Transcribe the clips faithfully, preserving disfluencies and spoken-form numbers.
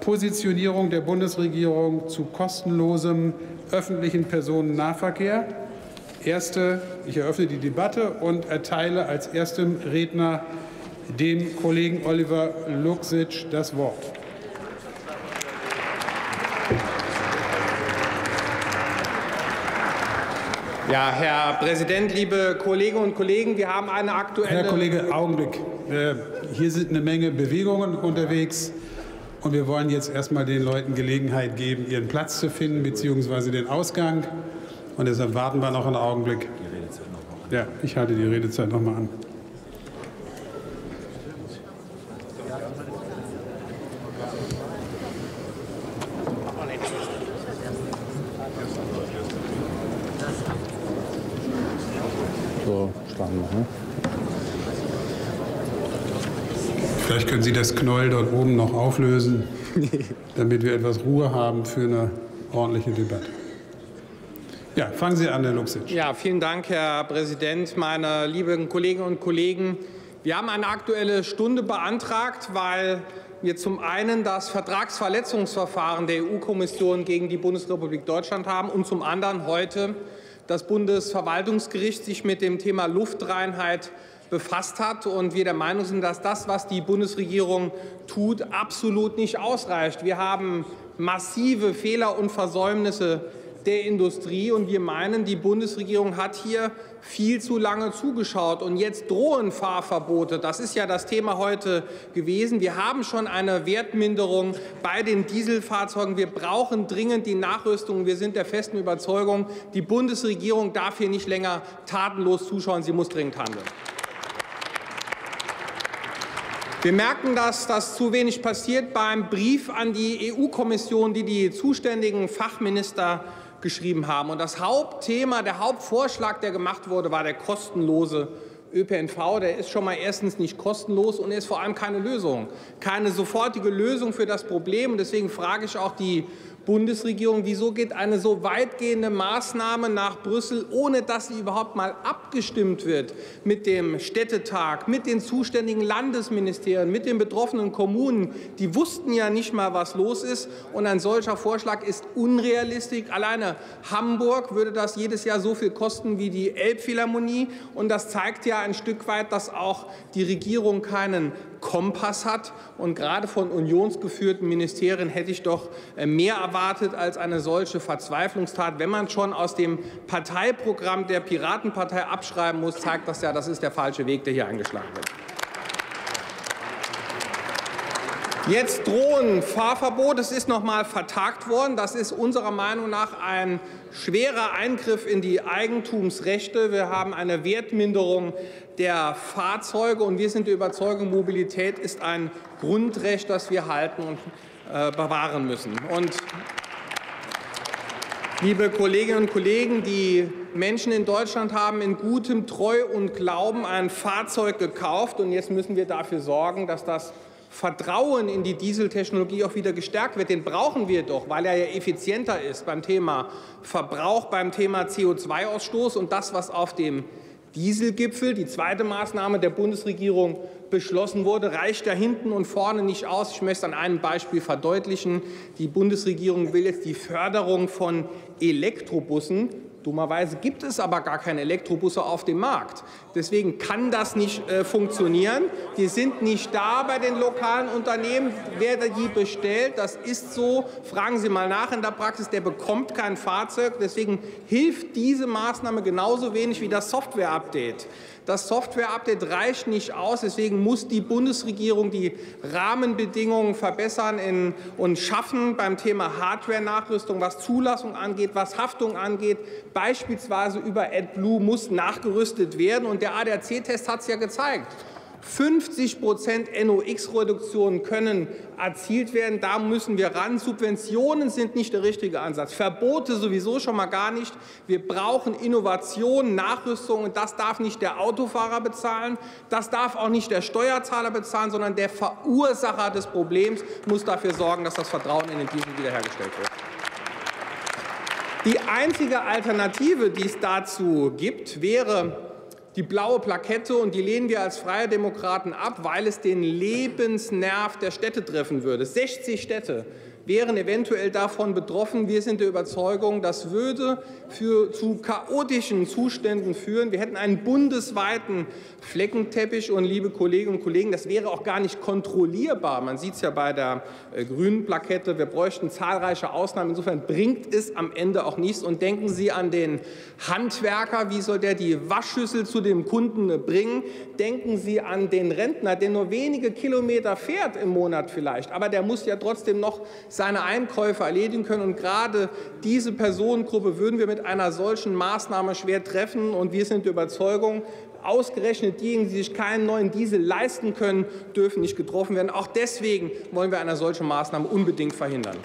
Positionierung der Bundesregierung zu kostenlosem öffentlichen Personennahverkehr. Erste, ich eröffne die Debatte und erteile als erstem Redner dem Kollegen Oliver Luksic das Wort. Ja, Herr Präsident, liebe Kolleginnen und Kollegen, wir haben eine aktuelle... Herr Kollege, Augenblick. Hier sind eine Menge Bewegungen unterwegs, und wir wollen jetzt erst mal den Leuten Gelegenheit geben, ihren Platz zu finden bzw. den Ausgang. Und deshalb warten wir noch einen Augenblick. Ja, ich halte die Redezeit noch mal an. So, starten wir, ne? Vielleicht können Sie das Knäuel dort oben noch auflösen, damit wir etwas Ruhe haben für eine ordentliche Debatte. Ja, fangen Sie an, Herr Luksic. Ja, vielen Dank, Herr Präsident, meine lieben Kolleginnen und Kollegen. Wir haben eine Aktuelle Stunde beantragt, weil wir zum einen das Vertragsverletzungsverfahren der E U-Kommission gegen die Bundesrepublik Deutschland haben und zum anderen heute das Bundesverwaltungsgericht sich mit dem Thema Luftreinheit befasst hat und wir der Meinung sind, dass das, was die Bundesregierung tut, absolut nicht ausreicht. Wir haben massive Fehler und Versäumnisse der Industrie, und wir meinen, die Bundesregierung hat hier viel zu lange zugeschaut. Und jetzt drohen Fahrverbote. Das ist ja das Thema heute gewesen. Wir haben schon eine Wertminderung bei den Dieselfahrzeugen. Wir brauchen dringend die Nachrüstung. Wir sind der festen Überzeugung, die Bundesregierung darf hier nicht länger tatenlos zuschauen. Sie muss dringend handeln. Wir merken, dass das zu wenig passiert beim Brief an die E U-Kommission, die die zuständigen Fachminister geschrieben haben. Und das Hauptthema, der Hauptvorschlag, der gemacht wurde, war der kostenlose Ö P N V. Der ist schon mal erstens nicht kostenlos und er ist vor allem keine Lösung, keine sofortige Lösung für das Problem. Und deswegen frage ich auch die Bundesregierung, wieso geht eine so weitgehende Maßnahme nach Brüssel, ohne dass sie überhaupt mal abgestimmt wird mit dem Städtetag, mit den zuständigen Landesministerien, mit den betroffenen Kommunen. Die wussten ja nicht mal, was los ist. Und ein solcher Vorschlag ist unrealistisch. Alleine Hamburg würde das jedes Jahr so viel kosten wie die Elbphilharmonie. Und das zeigt ja ein Stück weit, dass auch die Regierung keinen Kompass hat. Und gerade von unionsgeführten Ministerien hätte ich doch mehr erwartet als eine solche Verzweiflungstat. Wenn man schon aus dem Parteiprogramm der Piratenpartei abschreiben muss, zeigt das ja, das ist der falsche Weg, der hier eingeschlagen wird. Jetzt drohen Fahrverbote. Es ist noch mal vertagt worden. Das ist unserer Meinung nach ein schwerer Eingriff in die Eigentumsrechte. Wir haben eine Wertminderung der Fahrzeuge, und wir sind der Überzeugung, Mobilität ist ein Grundrecht, das wir halten und äh, bewahren müssen. Und liebe Kolleginnen und Kollegen, die Menschen in Deutschland haben in gutem Treu und Glauben ein Fahrzeug gekauft, und jetzt müssen wir dafür sorgen, dass das Vertrauen in die Dieseltechnologie auch wieder gestärkt wird. Den brauchen wir doch, weil er ja effizienter ist beim Thema Verbrauch, beim Thema C O zwei Ausstoß. Und das, was auf dem Dieselgipfel, die zweite Maßnahme der Bundesregierung, beschlossen wurde, reicht ja hinten und vorne nicht aus. Ich möchte es an einem Beispiel verdeutlichen. Die Bundesregierung will jetzt die Förderung von Elektrobussen. Dummerweise gibt es aber gar keine Elektrobusse auf dem Markt. Deswegen kann das nicht äh, funktionieren. Die sind nicht da bei den lokalen Unternehmen. Wer die bestellt, das ist so. Fragen Sie mal nach in der Praxis, der bekommt kein Fahrzeug. Deswegen hilft diese Maßnahme genauso wenig wie das Software-Update. Das Software-Update reicht nicht aus. Deswegen muss die Bundesregierung die Rahmenbedingungen verbessern in, und schaffen beim Thema Hardware-Nachrüstung, was Zulassung angeht, was Haftung angeht. Beispielsweise über AdBlue muss nachgerüstet werden. Und der A D A C-Test hat es ja gezeigt. fünfzig Prozent N O X-Reduktionen können erzielt werden. Da müssen wir ran. Subventionen sind nicht der richtige Ansatz. Verbote sowieso schon mal gar nicht. Wir brauchen Innovation, Nachrüstung. Und das darf nicht der Autofahrer bezahlen. Das darf auch nicht der Steuerzahler bezahlen, sondern der Verursacher des Problems muss dafür sorgen, dass das Vertrauen in den Diesel wiederhergestellt wird. Die einzige Alternative, die es dazu gibt, wäre die blaue Plakette, und die lehnen wir als Freie Demokraten ab, weil es den Lebensnerv der Städte treffen würde. sechzig Städte wären eventuell davon betroffen. Wir sind der Überzeugung, das würde für, zu chaotischen Zuständen führen. Wir hätten einen bundesweiten Fleckenteppich. Und, liebe Kolleginnen und Kollegen, das wäre auch gar nicht kontrollierbar. Man sieht es ja bei der äh, grünen Plakette. Wir bräuchten zahlreiche Ausnahmen. Insofern bringt es am Ende auch nichts. Und denken Sie an den Handwerker. Wie soll der die Waschschüssel zu dem Kunden bringen? Denken Sie an den Rentner, der nur wenige Kilometer fährt im Monat vielleicht. Aber der muss ja trotzdem noch seine Einkäufe erledigen können. Und gerade diese Personengruppe würden wir mit einer solchen Maßnahme schwer treffen. Und wir sind der Überzeugung, ausgerechnet diejenigen, die sich keinen neuen Diesel leisten können, dürfen nicht getroffen werden. Auch deswegen wollen wir eine solche Maßnahme unbedingt verhindern.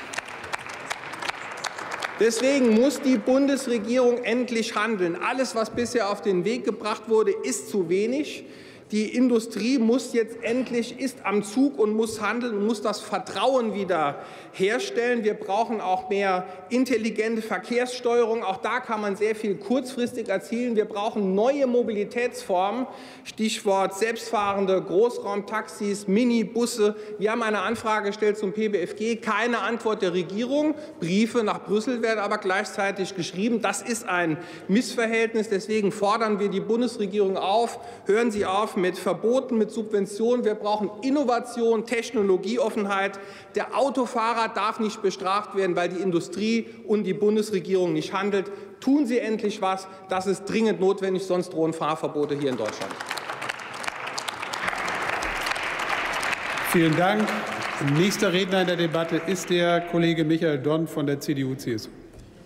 Deswegen muss die Bundesregierung endlich handeln. Alles, was bisher auf den Weg gebracht wurde, ist zu wenig. Die Industrie muss jetzt endlich, ist am Zug und muss handeln und muss das Vertrauen wieder herstellen. Wir brauchen auch mehr intelligente Verkehrssteuerung. Auch da kann man sehr viel kurzfristig erzielen. Wir brauchen neue Mobilitätsformen. Stichwort selbstfahrende Großraumtaxis, Minibusse. Wir haben eine Anfrage gestellt zum P B F G. Keine Antwort der Regierung. Briefe nach Brüssel werden aber gleichzeitig geschrieben. Das ist ein Missverhältnis. Deswegen fordern wir die Bundesregierung auf. Hören Sie auf mit Verboten, mit Subventionen. Wir brauchen Innovation, Technologieoffenheit. Der Autofahrer darf nicht bestraft werden, weil die Industrie und die Bundesregierung nicht handelt. Tun Sie endlich was. Das ist dringend notwendig, sonst drohen Fahrverbote hier in Deutschland. Vielen Dank. Nächster Redner in der Debatte ist der Kollege Michael Donn von der C D U C S U.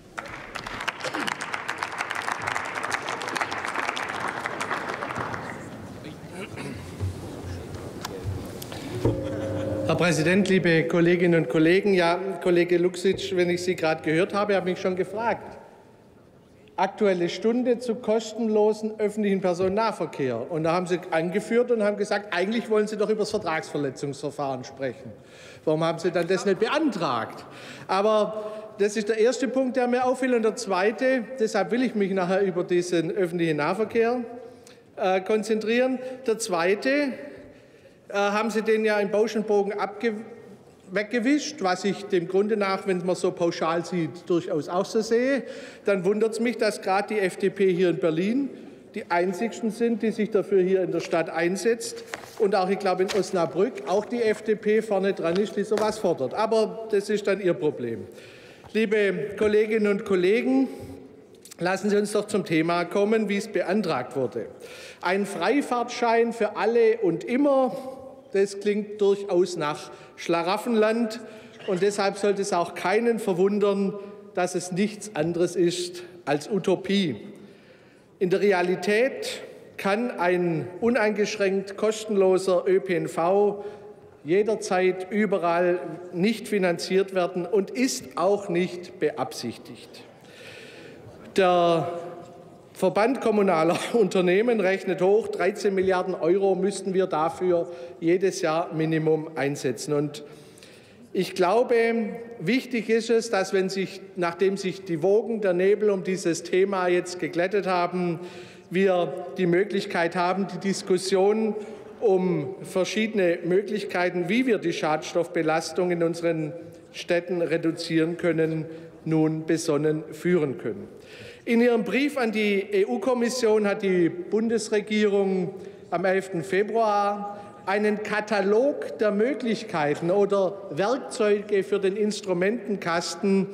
Herr Präsident, liebe Kolleginnen und Kollegen! Ja, Kollege Luksic, wenn ich Sie gerade gehört habe, habe ich mich schon gefragt. Aktuelle Stunde zu kostenlosen öffentlichen Personennahverkehr. Und da haben Sie angeführt und haben gesagt, eigentlich wollen Sie doch über das Vertragsverletzungsverfahren sprechen. Warum haben Sie dann das nicht beantragt? Aber das ist der erste Punkt, der mir auffiel. Und der zweite, deshalb will ich mich nachher über diesen öffentlichen Nahverkehr äh, konzentrieren. Der zweite, haben Sie den ja im Bauschenbogen weggewischt, was ich dem Grunde nach, wenn man so pauschal sieht, durchaus auch so sehe. Dann wundert es mich, dass gerade die F D P hier in Berlin die einzigsten sind, die sich dafür hier in der Stadt einsetzt. Und auch, ich glaube, in Osnabrück auch die F D P vorne dran ist, die sowas fordert. Aber das ist dann Ihr Problem. Liebe Kolleginnen und Kollegen, lassen Sie uns doch zum Thema kommen, wie es beantragt wurde. Ein Freifahrtschein für alle und immer. Das klingt durchaus nach Schlaraffenland. Und deshalb sollte es auch keinen verwundern, dass es nichts anderes ist als Utopie. In der Realität kann ein uneingeschränkt kostenloser Ö P N V jederzeit überall nicht finanziert werden und ist auch nicht beabsichtigt. Der Verband kommunaler Unternehmen rechnet hoch, dreizehn Milliarden Euro müssten wir dafür jedes Jahr Minimum einsetzen. Und ich glaube, wichtig ist es, dass, wenn sich, nachdem sich die Wogen der Nebel um dieses Thema jetzt geglättet haben, wir die Möglichkeit haben, die Diskussion um verschiedene Möglichkeiten, wie wir die Schadstoffbelastung in unseren Städten reduzieren können, nun besonnen führen können. In Ihrem Brief an die E U-Kommission hat die Bundesregierung am elften Februar einen Katalog der Möglichkeiten oder Werkzeuge für den Instrumentenkasten,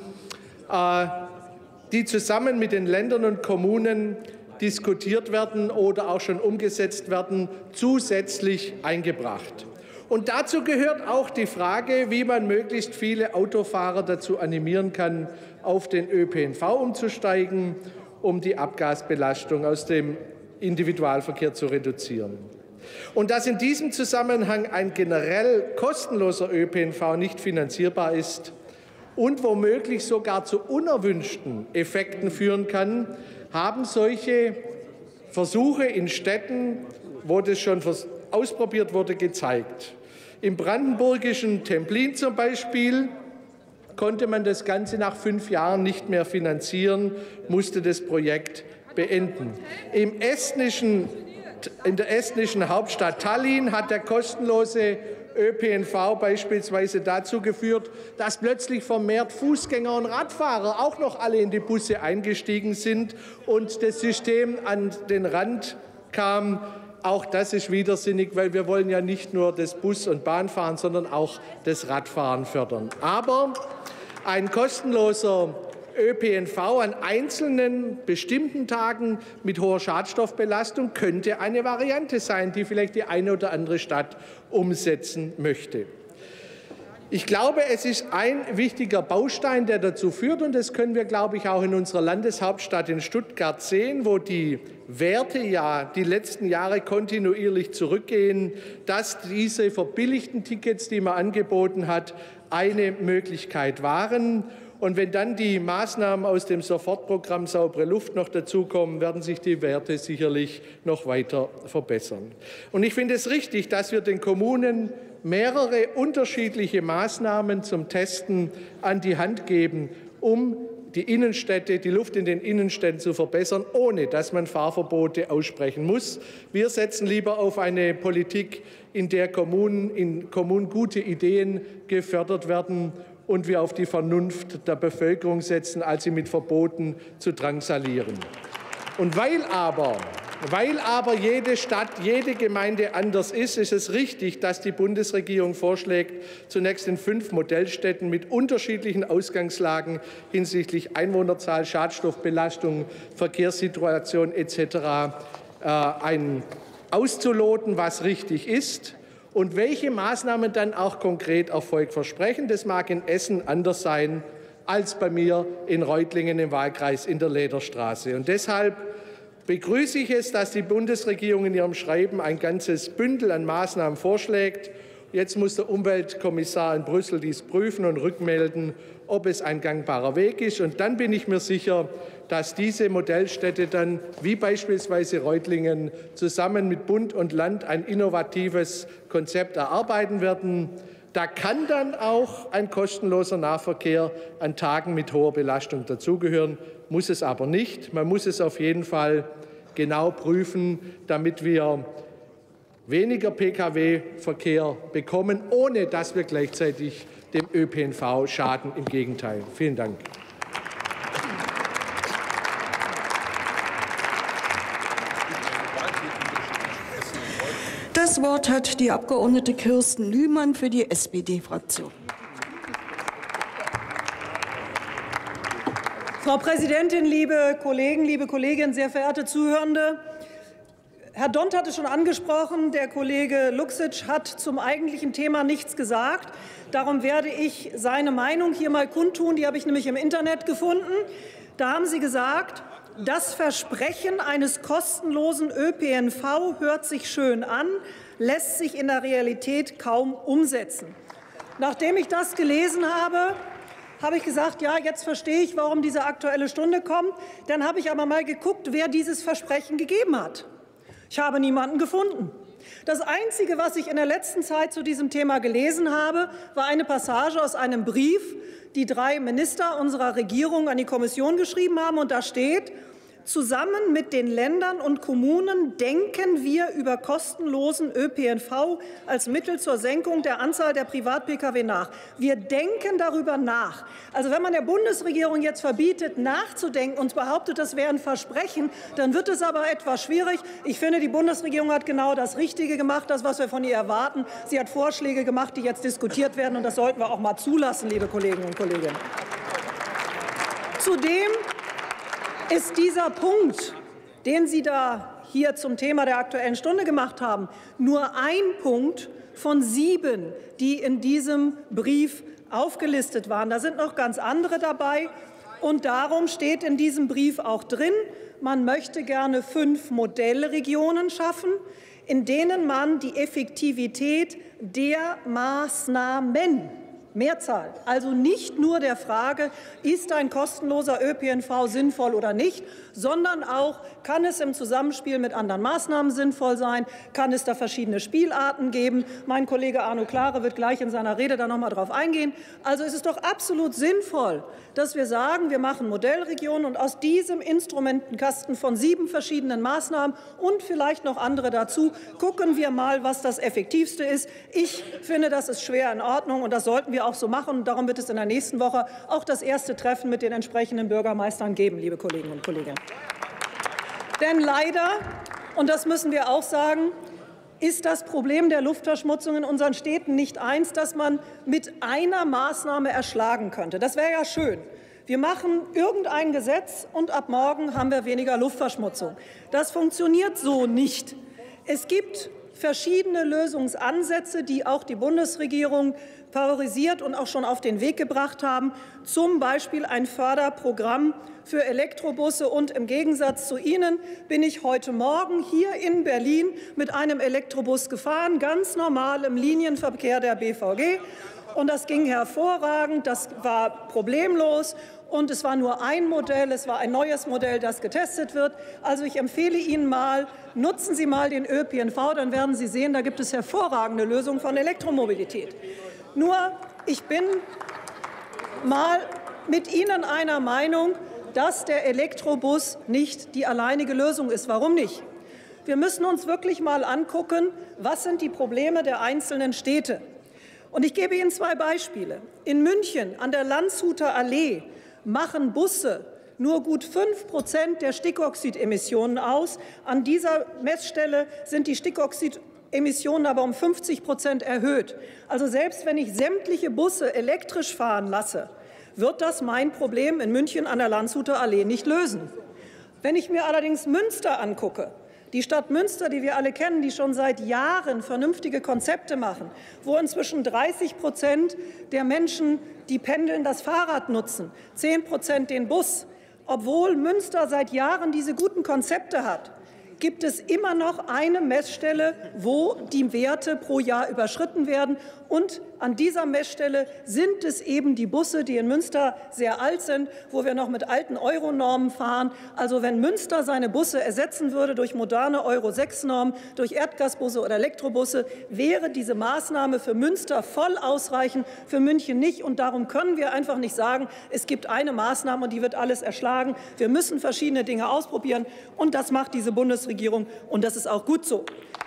die zusammen mit den Ländern und Kommunen diskutiert werden oder auch schon umgesetzt werden, zusätzlich eingebracht. Und dazu gehört auch die Frage, wie man möglichst viele Autofahrer dazu animieren kann, auf den Ö P N V umzusteigen, um die Abgasbelastung aus dem Individualverkehr zu reduzieren. Und dass in diesem Zusammenhang ein generell kostenloser Ö P N V nicht finanzierbar ist und womöglich sogar zu unerwünschten Effekten führen kann, haben solche Versuche in Städten, wo das schon ausprobiert wurde, gezeigt. Im brandenburgischen Templin zum Beispiel konnte man das Ganze nach fünf Jahren nicht mehr finanzieren, musste das Projekt beenden. Im estnischen, in der estnischen Hauptstadt Tallinn hat der kostenlose Ö P N V beispielsweise dazu geführt, dass plötzlich vermehrt Fußgänger und Radfahrer auch noch alle in die Busse eingestiegen sind und das System an den Rand kam. Auch das ist widersinnig, weil wir wollen ja nicht nur das Bus- und Bahnfahren, sondern auch das Radfahren fördern. Aber ein kostenloser Ö P N V an einzelnen bestimmten Tagen mit hoher Schadstoffbelastung könnte eine Variante sein, die vielleicht die eine oder andere Stadt umsetzen möchte. Ich glaube, es ist ein wichtiger Baustein, der dazu führt, und das können wir, glaube ich, auch in unserer Landeshauptstadt in Stuttgart sehen, wo die Werte ja die letzten Jahre kontinuierlich zurückgehen, dass diese verbilligten Tickets, die man angeboten hat, eine Möglichkeit waren. Und wenn dann die Maßnahmen aus dem Sofortprogramm Saubere Luft noch dazukommen, werden sich die Werte sicherlich noch weiter verbessern. Und ich finde es richtig, dass wir den Kommunen mehrere unterschiedliche Maßnahmen zum Testen an die Hand geben, um die Innenstädte, die Luft in den Innenstädten zu verbessern, ohne dass man Fahrverbote aussprechen muss. Wir setzen lieber auf eine Politik, in der Kommunen, in Kommunen gute Ideen gefördert werden und wir auf die Vernunft der Bevölkerung setzen, als sie mit Verboten zu drangsalieren. Und weil aber, weil aber jede Stadt, jede Gemeinde anders ist, ist es richtig, dass die Bundesregierung vorschlägt, zunächst in fünf Modellstädten mit unterschiedlichen Ausgangslagen hinsichtlich Einwohnerzahl, Schadstoffbelastung, Verkehrssituation et cetera äh, ein auszuloten, was richtig ist. Und welche Maßnahmen dann auch konkret Erfolg versprechen, das mag in Essen anders sein als bei mir in Reutlingen im Wahlkreis in der Lederstraße. Und deshalb begrüße ich es, dass die Bundesregierung in ihrem Schreiben ein ganzes Bündel an Maßnahmen vorschlägt. Jetzt muss der Umweltkommissar in Brüssel dies prüfen und rückmelden, ob es ein gangbarer Weg ist. Und dann bin ich mir sicher, dass diese Modellstädte dann, wie beispielsweise Reutlingen, zusammen mit Bund und Land ein innovatives Konzept erarbeiten werden. Da kann dann auch ein kostenloser Nahverkehr an Tagen mit hoher Belastung dazugehören, muss es aber nicht. Man muss es auf jeden Fall genau prüfen, damit wir weniger Pkw-Verkehr bekommen, ohne dass wir gleichzeitig dem Ö P N V schaden. Im Gegenteil. Vielen Dank. Das Wort hat die Abgeordnete Kirsten Lühmann für die S P D-Fraktion. Frau Präsidentin, liebe Kollegen, liebe Kolleginnen, sehr verehrte Zuhörende! Herr Dont hat es schon angesprochen, der Kollege Luksic hat zum eigentlichen Thema nichts gesagt. Darum werde ich seine Meinung hier mal kundtun. Die habe ich nämlich im Internet gefunden. Da haben Sie gesagt, das Versprechen eines kostenlosen Ö P N V hört sich schön an, lässt sich in der Realität kaum umsetzen. Nachdem ich das gelesen habe, habe ich gesagt, ja, jetzt verstehe ich, warum diese Aktuelle Stunde kommt. Dann habe ich aber mal geguckt, wer dieses Versprechen gegeben hat. Ich habe niemanden gefunden. Das Einzige, was ich in der letzten Zeit zu diesem Thema gelesen habe, war eine Passage aus einem Brief, die drei Minister unserer Regierung an die Kommission geschrieben haben. Und da steht, zusammen mit den Ländern und Kommunen denken wir über kostenlosen Ö P N V als Mittel zur Senkung der Anzahl der Privat-Pkw nach. Wir denken darüber nach. Also wenn man der Bundesregierung jetzt verbietet, nachzudenken und behauptet, das wäre ein Versprechen, dann wird es aber etwas schwierig. Ich finde, die Bundesregierung hat genau das Richtige gemacht, das, was wir von ihr erwarten. Sie hat Vorschläge gemacht, die jetzt diskutiert werden, und das sollten wir auch mal zulassen, liebe Kolleginnen und Kollegen. Zudem ist dieser Punkt, den Sie da hier zum Thema der Aktuellen Stunde gemacht haben, nur ein Punkt von sieben, die in diesem Brief aufgelistet waren. Da sind noch ganz andere dabei. Und darum steht in diesem Brief auch drin, man möchte gerne fünf Modellregionen schaffen, in denen man die Effektivität der Maßnahmen Mehrzahl. Also nicht nur der Frage, ist ein kostenloser Ö P N V sinnvoll oder nicht, sondern auch, kann es im Zusammenspiel mit anderen Maßnahmen sinnvoll sein, kann es da verschiedene Spielarten geben. Mein Kollege Arno Klare wird gleich in seiner Rede da noch mal drauf eingehen. Also ist es doch absolut sinnvoll, dass wir sagen, wir machen Modellregionen und aus diesem Instrumentenkasten von sieben verschiedenen Maßnahmen und vielleicht noch andere dazu gucken wir mal, was das Effektivste ist. Ich finde, das ist schwer in Ordnung und das sollten wir auch so machen. Darum wird es in der nächsten Woche auch das erste Treffen mit den entsprechenden Bürgermeistern geben, liebe Kolleginnen und Kollegen. Denn leider, und das müssen wir auch sagen, ist das Problem der Luftverschmutzung in unseren Städten nicht eins, das man mit einer Maßnahme erschlagen könnte. Das wäre ja schön. Wir machen irgendein Gesetz und ab morgen haben wir weniger Luftverschmutzung. Das funktioniert so nicht. Es gibt verschiedene Lösungsansätze, die auch die Bundesregierung favorisiert und auch schon auf den Weg gebracht haben, zum Beispiel ein Förderprogramm für Elektrobusse. Und im Gegensatz zu Ihnen bin ich heute Morgen hier in Berlin mit einem Elektrobus gefahren, ganz normal im Linienverkehr der B V G. Und das ging hervorragend, das war problemlos. Und es war nur ein Modell, es war ein neues Modell, das getestet wird. Also ich empfehle Ihnen mal, nutzen Sie mal den Ö P N V, dann werden Sie sehen, da gibt es hervorragende Lösungen von Elektromobilität. Nur, ich bin mal mit Ihnen einer Meinung, dass der Elektrobus nicht die alleinige Lösung ist. Warum nicht? Wir müssen uns wirklich mal angucken, was sind die Probleme der einzelnen Städte. Und ich gebe Ihnen zwei Beispiele. In München an der Landshuter Allee machen Busse nur gut fünf Prozent der Stickoxidemissionen aus. An dieser Messstelle sind die Stickoxidemissionen aber um fünfzig Prozent erhöht. Also selbst wenn ich sämtliche Busse elektrisch fahren lasse, wird das mein Problem in München an der Landshuter Allee nicht lösen. Wenn ich mir allerdings Münster angucke, die Stadt Münster, die wir alle kennen, die schon seit Jahren vernünftige Konzepte machen, wo inzwischen dreißig Prozent der Menschen, die pendeln, das Fahrrad nutzen, zehn Prozent den Bus. Obwohl Münster seit Jahren diese guten Konzepte hat, gibt es immer noch eine Messstelle, wo die Werte pro Jahr überschritten werden. Und an dieser Messstelle sind es eben die Busse, die in Münster sehr alt sind, wo wir noch mit alten Euronormen fahren. Also wenn Münster seine Busse ersetzen würde durch moderne Euro sechs Normen, durch Erdgasbusse oder Elektrobusse, wäre diese Maßnahme für Münster voll ausreichend, für München nicht. Und darum können wir einfach nicht sagen, es gibt eine Maßnahme und die wird alles erschlagen. Wir müssen verschiedene Dinge ausprobieren und das macht diese Bundesregierung und das ist auch gut so.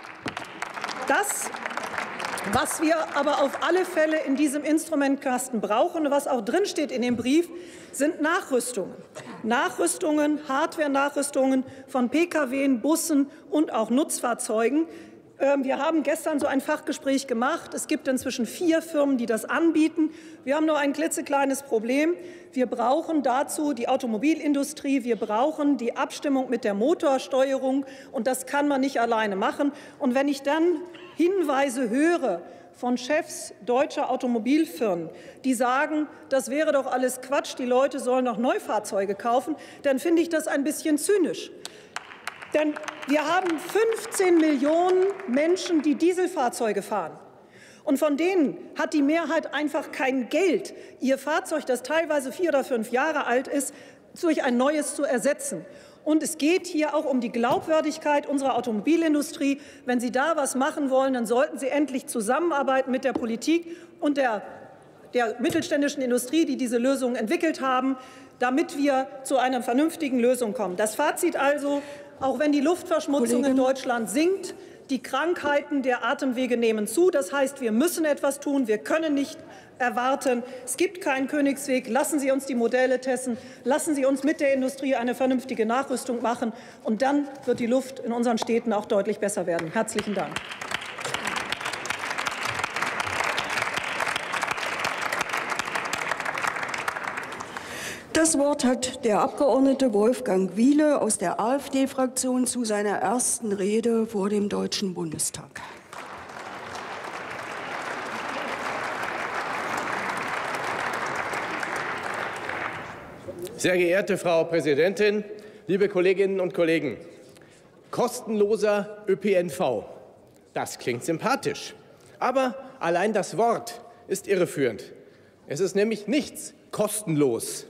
Das Was wir aber auf alle Fälle in diesem Instrumentkasten brauchen und was auch drinsteht in dem Brief, sind Nachrüstungen. Nachrüstungen, Hardware-Nachrüstungen von P K Ws, Bussen und auch Nutzfahrzeugen. Wir haben gestern so ein Fachgespräch gemacht. Es gibt inzwischen vier Firmen, die das anbieten. Wir haben nur ein klitzekleines Problem. Wir brauchen dazu die Automobilindustrie. Wir brauchen die Abstimmung mit der Motorsteuerung. Und das kann man nicht alleine machen. Und wenn ich dann Hinweise höre von Chefs deutscher Automobilfirmen, die sagen, das wäre doch alles Quatsch, die Leute sollen doch Neufahrzeuge kaufen, dann finde ich das ein bisschen zynisch. Denn wir haben fünfzehn Millionen Menschen, die Dieselfahrzeuge fahren. Und von denen hat die Mehrheit einfach kein Geld, ihr Fahrzeug, das teilweise vier oder fünf Jahre alt ist, durch ein neues zu ersetzen. Und es geht hier auch um die Glaubwürdigkeit unserer Automobilindustrie. Wenn Sie da was machen wollen, dann sollten Sie endlich zusammenarbeiten mit der Politik und der, der mittelständischen Industrie, die diese Lösungen entwickelt haben, damit wir zu einer vernünftigen Lösung kommen. Das Fazit also, auch wenn die Luftverschmutzung Kollegin. in Deutschland sinkt, die Krankheiten der Atemwege nehmen zu. Das heißt, wir müssen etwas tun. Wir können nicht erwarten. Es gibt keinen Königsweg. Lassen Sie uns die Modelle testen. Lassen Sie uns mit der Industrie eine vernünftige Nachrüstung machen. Und dann wird die Luft in unseren Städten auch deutlich besser werden. Herzlichen Dank. Das Wort hat der Abgeordnete Wolfgang Wiele aus der AfD-Fraktion zu seiner ersten Rede vor dem Deutschen Bundestag. Sehr geehrte Frau Präsidentin, liebe Kolleginnen und Kollegen! Kostenloser Ö P N V, das klingt sympathisch. Aber allein das Wort ist irreführend. Es ist nämlich nichts kostenlos.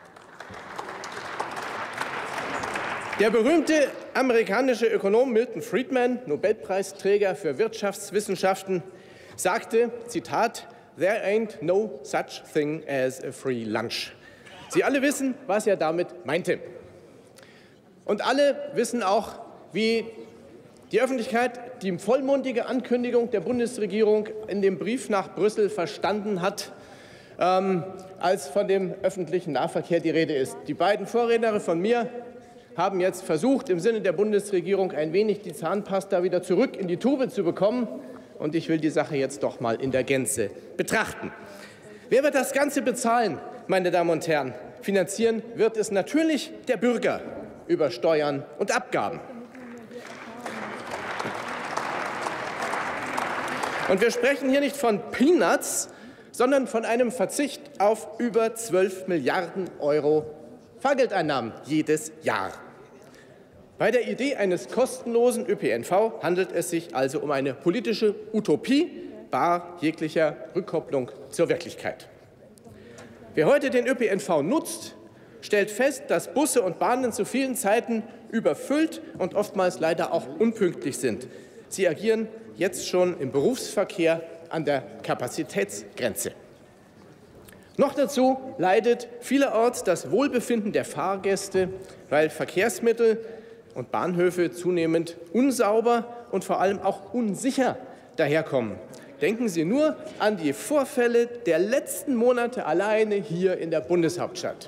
Der berühmte amerikanische Ökonom Milton Friedman, Nobelpreisträger für Wirtschaftswissenschaften, sagte, Zitat, "There ain't no such thing as a free lunch." Sie alle wissen, was er damit meinte. Und alle wissen auch, wie die Öffentlichkeit die vollmundige Ankündigung der Bundesregierung in dem Brief nach Brüssel verstanden hat, ähm, als von dem öffentlichen Nahverkehr die Rede ist. Die beiden Vorredner von mir haben jetzt versucht, im Sinne der Bundesregierung ein wenig die Zahnpasta wieder zurück in die Tube zu bekommen. Und ich will die Sache jetzt doch mal in der Gänze betrachten. Wer wird das Ganze bezahlen, meine Damen und Herren? Finanzieren wird es natürlich der Bürger über Steuern und Abgaben. Und wir sprechen hier nicht von Peanuts, sondern von einem Verzicht auf über zwölf Milliarden Euro Fahrgeldeinnahmen jedes Jahr. Bei der Idee eines kostenlosen Ö P N V handelt es sich also um eine politische Utopie, bar jeglicher Rückkopplung zur Wirklichkeit. Wer heute den Ö P N V nutzt, stellt fest, dass Busse und Bahnen zu vielen Zeiten überfüllt und oftmals leider auch unpünktlich sind. Sie agieren jetzt schon im Berufsverkehr an der Kapazitätsgrenze. Noch dazu leidet vielerorts das Wohlbefinden der Fahrgäste, weil Verkehrsmittel und Bahnhöfe zunehmend unsauber und vor allem auch unsicher daherkommen. Denken Sie nur an die Vorfälle der letzten Monate alleine hier in der Bundeshauptstadt.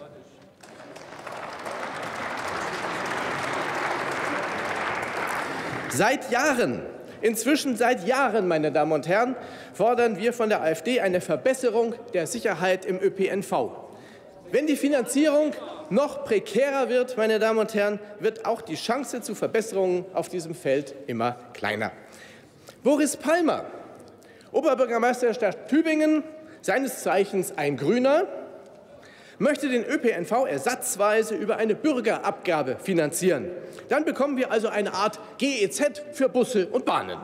Seit Jahren, inzwischen seit Jahren, meine Damen und Herren, fordern wir von der AfD eine Verbesserung der Sicherheit im Ö P N V. Wenn die Finanzierung noch prekärer wird, meine Damen und Herren, wird auch die Chance zu Verbesserungen auf diesem Feld immer kleiner. Boris Palmer, Oberbürgermeister der Stadt Tübingen, seines Zeichens ein Grüner, möchte den Ö P N V ersatzweise über eine Bürgerabgabe finanzieren. Dann bekommen wir also eine Art G E Z für Busse und Bahnen.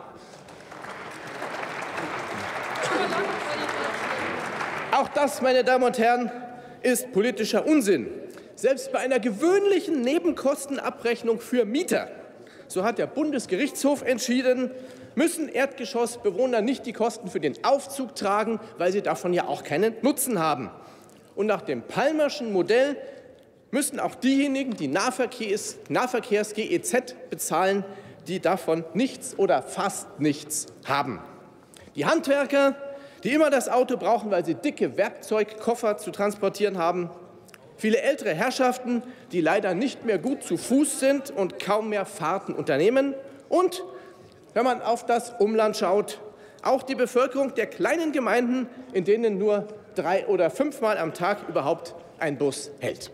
Auch das, meine Damen und Herren, ist politischer Unsinn. Selbst bei einer gewöhnlichen Nebenkostenabrechnung für Mieter, so hat der Bundesgerichtshof entschieden, müssen Erdgeschossbewohner nicht die Kosten für den Aufzug tragen, weil sie davon ja auch keinen Nutzen haben. Und nach dem Palmerschen Modell müssen auch diejenigen, die Nahverkehrs, Nahverkehrs-G E Z bezahlen, die davon nichts oder fast nichts haben. Die Handwerker, die immer das Auto brauchen, weil sie dicke Werkzeugkoffer zu transportieren haben. Viele ältere Herrschaften, die leider nicht mehr gut zu Fuß sind und kaum mehr Fahrten unternehmen. Und, wenn man auf das Umland schaut, auch die Bevölkerung der kleinen Gemeinden, in denen nur drei oder fünfmal am Tag überhaupt ein Bus hält.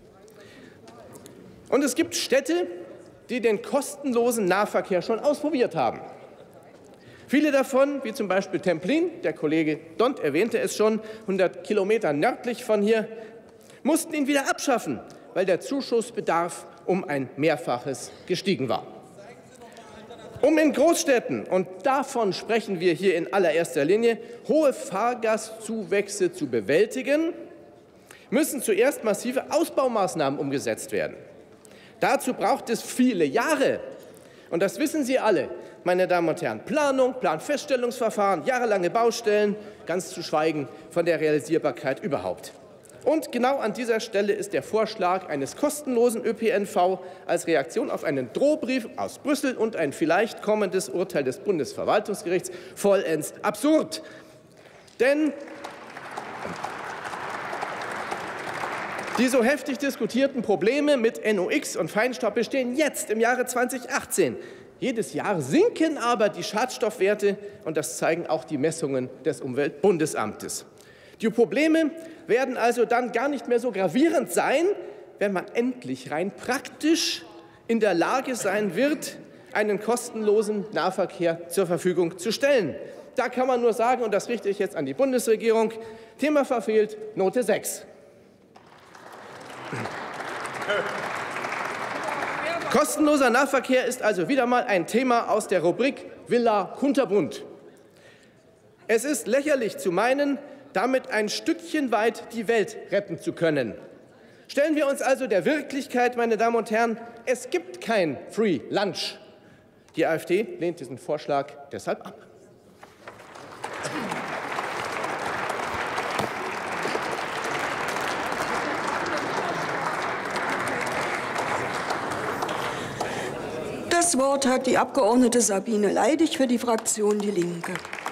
Und es gibt Städte, die den kostenlosen Nahverkehr schon ausprobiert haben. Viele davon, wie zum Beispiel Templin, der Kollege Dont erwähnte es schon, hundert Kilometer nördlich von hier, mussten ihn wieder abschaffen, weil der Zuschussbedarf um ein Mehrfaches gestiegen war. Um in Großstädten, und davon sprechen wir hier in allererster Linie, hohe Fahrgastzuwächse zu bewältigen, müssen zuerst massive Ausbaumaßnahmen umgesetzt werden. Dazu braucht es viele Jahre. Und das wissen Sie alle, meine Damen und Herren. Planung, Planfeststellungsverfahren, jahrelange Baustellen, ganz zu schweigen von der Realisierbarkeit überhaupt. Und genau an dieser Stelle ist der Vorschlag eines kostenlosen Ö P N V als Reaktion auf einen Drohbrief aus Brüssel und ein vielleicht kommendes Urteil des Bundesverwaltungsgerichts vollends absurd. Denn die so heftig diskutierten Probleme mit N O x und Feinstaub bestehen jetzt im Jahre zweitausendachtzehn. Jedes Jahr sinken aber die Schadstoffwerte, und das zeigen auch die Messungen des Umweltbundesamtes. Die Probleme werden also dann gar nicht mehr so gravierend sein, wenn man endlich rein praktisch in der Lage sein wird, einen kostenlosen Nahverkehr zur Verfügung zu stellen. Da kann man nur sagen, und das richte ich jetzt an die Bundesregierung, Thema verfehlt, Note sechs. Kostenloser Nahverkehr ist also wieder mal ein Thema aus der Rubrik Villa Kunterbunt. Es ist lächerlich zu meinen, damit ein Stückchen weit die Welt retten zu können. Stellen wir uns also der Wirklichkeit, meine Damen und Herren, es gibt kein Free Lunch. Die AfD lehnt diesen Vorschlag deshalb ab. Das Wort hat die Abgeordnete Sabine Leidig für die Fraktion Die Linke.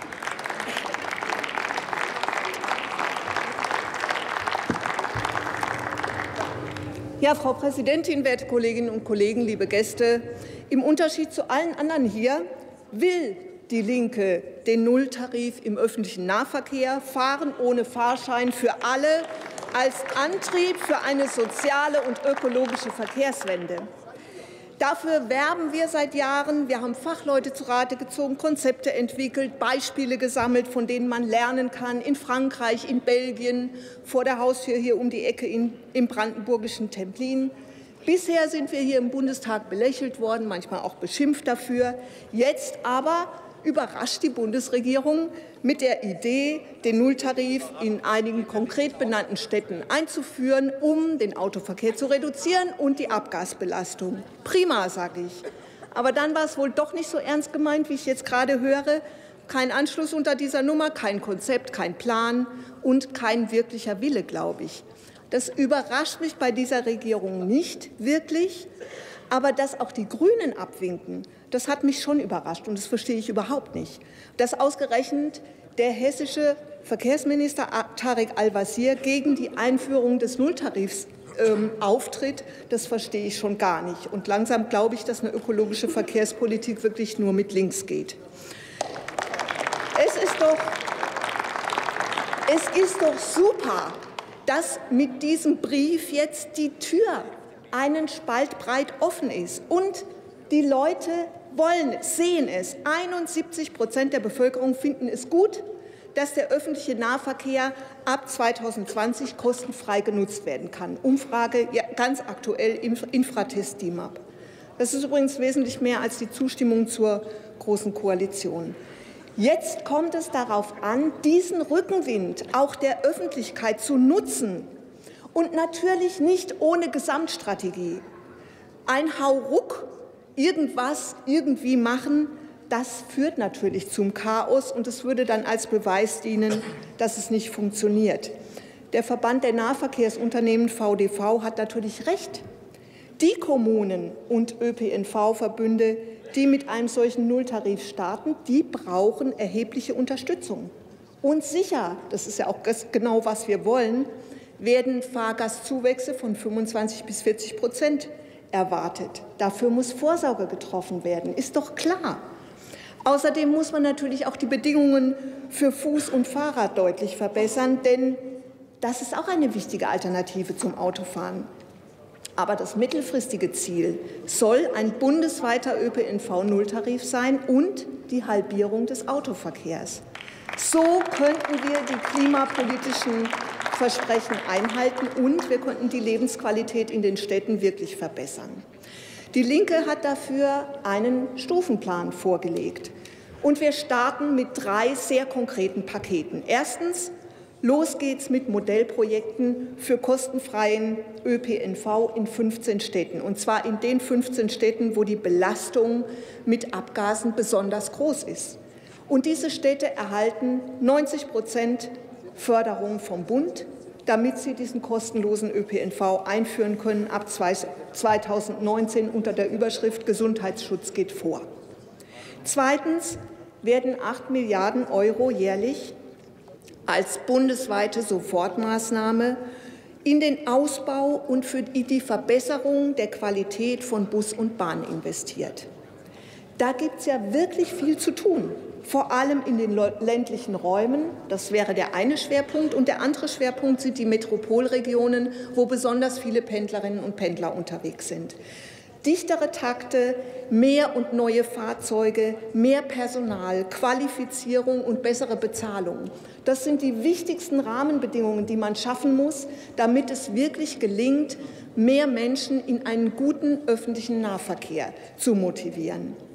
Ja, Frau Präsidentin, werte Kolleginnen und Kollegen, liebe Gäste! Im Unterschied zu allen anderen hier will die Linke den Nulltarif im öffentlichen Nahverkehr, Fahren ohne Fahrschein für alle, als Antrieb für eine soziale und ökologische Verkehrswende. Dafür werben wir seit Jahren. Wir haben Fachleute zu Rate gezogen, Konzepte entwickelt, Beispiele gesammelt, von denen man lernen kann, in Frankreich, in Belgien, vor der Haustür hier um die Ecke in, im brandenburgischen Templin. Bisher sind wir hier im Bundestag belächelt worden, manchmal auch beschimpft dafür. Jetzt aber überrascht die Bundesregierung mit der Idee, den Nulltarif in einigen konkret benannten Städten einzuführen, um den Autoverkehr zu reduzieren und die Abgasbelastung. Prima, sage ich. Aber dann war es wohl doch nicht so ernst gemeint, wie ich jetzt gerade höre. Kein Anschluss unter dieser Nummer, kein Konzept, kein Plan und kein wirklicher Wille, glaube ich. Das überrascht mich bei dieser Regierung nicht wirklich. Aber dass auch die Grünen abwinken, das hat mich schon überrascht, und das verstehe ich überhaupt nicht. Dass ausgerechnet der hessische Verkehrsminister Tarek Al-Wazir gegen die Einführung des Nulltarifs ähm, auftritt, das verstehe ich schon gar nicht. Und langsam glaube ich, dass eine ökologische Verkehrspolitik wirklich nur mit links geht. Es ist doch, es ist doch super, dass mit diesem Brief jetzt die Tür einen Spalt breit offen ist. Und die Leute wollen, sehen es. einundsiebzig Prozent der Bevölkerung finden es gut, dass der öffentliche Nahverkehr ab zweitausendzwanzig kostenfrei genutzt werden kann. Umfrage ja, ganz aktuell im Infratest D I M A P. Das ist übrigens wesentlich mehr als die Zustimmung zur Großen Koalition. Jetzt kommt es darauf an, diesen Rückenwind auch der Öffentlichkeit zu nutzen. Und natürlich nicht ohne Gesamtstrategie. Ein Hauruck, irgendwas irgendwie machen, das führt natürlich zum Chaos, und es würde dann als Beweis dienen, dass es nicht funktioniert. Der Verband der Nahverkehrsunternehmen V D V hat natürlich recht. Die Kommunen und Ö P N V-Verbünde, die mit einem solchen Nulltarif starten, die brauchen erhebliche Unterstützung. Und sicher, das ist ja auch genau, was wir wollen, werden Fahrgastzuwächse von fünfundzwanzig bis vierzig Prozent erwartet. Dafür muss Vorsorge getroffen werden, ist doch klar. Außerdem muss man natürlich auch die Bedingungen für Fuß und Fahrrad deutlich verbessern, denn das ist auch eine wichtige Alternative zum Autofahren. Aber das mittelfristige Ziel soll ein bundesweiter Ö P N V-Nulltarif sein und die Halbierung des Autoverkehrs. So könnten wir die klimapolitischen Versprechen einhalten, und wir konnten die Lebensqualität in den Städten wirklich verbessern. Die Linke hat dafür einen Stufenplan vorgelegt. Und wir starten mit drei sehr konkreten Paketen. Erstens, los geht's mit Modellprojekten für kostenfreien Ö P N V in fünfzehn Städten. Und zwar in den fünfzehn Städten, wo die Belastung mit Abgasen besonders groß ist. Und diese Städte erhalten neunzig Prozent Förderung vom Bund, damit sie diesen kostenlosen Ö P N V einführen können ab zweitausendneunzehn unter der Überschrift Gesundheitsschutz geht vor. Zweitens werden acht Milliarden Euro jährlich als bundesweite Sofortmaßnahme in den Ausbau und für die Verbesserung der Qualität von Bus und Bahn investiert. Da gibt es ja wirklich viel zu tun. Vor allem in den ländlichen Räumen. Das wäre der eine Schwerpunkt. Und der andere Schwerpunkt sind die Metropolregionen, wo besonders viele Pendlerinnen und Pendler unterwegs sind. Dichtere Takte, mehr und neue Fahrzeuge, mehr Personal, Qualifizierung und bessere Bezahlung. Das sind die wichtigsten Rahmenbedingungen, die man schaffen muss, damit es wirklich gelingt, mehr Menschen in einen guten öffentlichen Nahverkehr zu motivieren.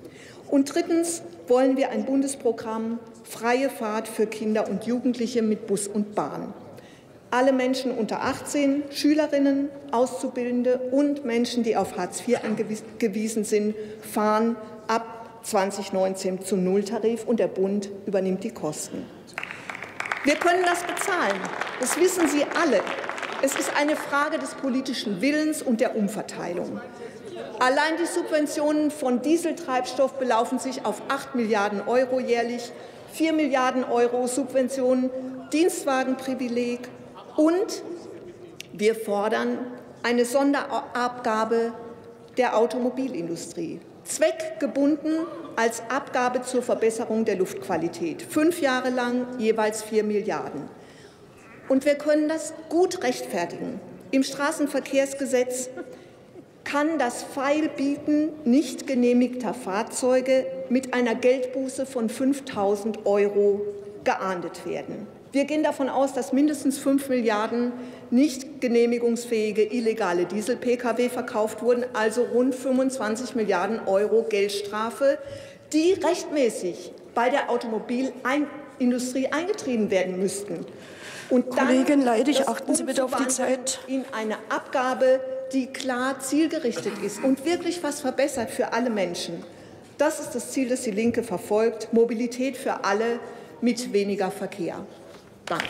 Und drittens wollen wir ein Bundesprogramm Freie Fahrt für Kinder und Jugendliche mit Bus und Bahn. Alle Menschen unter achtzehn, Schülerinnen, Auszubildende und Menschen, die auf Hartz vier angewiesen sind, fahren ab zweitausendneunzehn zu Nulltarif, und der Bund übernimmt die Kosten. Wir können das bezahlen. Das wissen Sie alle. Es ist eine Frage des politischen Willens und der Umverteilung. Allein die Subventionen von Dieseltreibstoff belaufen sich auf acht Milliarden Euro jährlich, vier Milliarden Euro Subventionen, Dienstwagenprivileg, und wir fordern eine Sonderabgabe der Automobilindustrie, zweckgebunden als Abgabe zur Verbesserung der Luftqualität, fünf Jahre lang jeweils vier Milliarden. Und wir können das gut rechtfertigen. Im Straßenverkehrsgesetz kann das Feilbieten nicht genehmigter Fahrzeuge mit einer Geldbuße von fünftausend Euro geahndet werden. Wir gehen davon aus, dass mindestens fünf Milliarden nicht genehmigungsfähige illegale Diesel-Pkw verkauft wurden, also rund fünfundzwanzig Milliarden Euro Geldstrafe, die rechtmäßig bei der Automobilindustrie eingetrieben werden müssten. Und dann Kollegin Leidig, achten Sie bitte auf die Zeit. In eine Abgabe, die klar zielgerichtet ist und wirklich was verbessert für alle Menschen. Das ist das Ziel, das die Linke verfolgt: Mobilität für alle mit weniger Verkehr. Danke.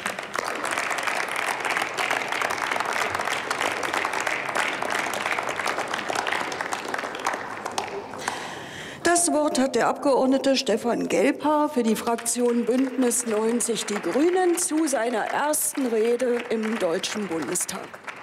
Das Wort hat der Abgeordnete Stefan Gelbhaar für die Fraktion Bündnis neunzig Die Grünen zu seiner ersten Rede im Deutschen Bundestag.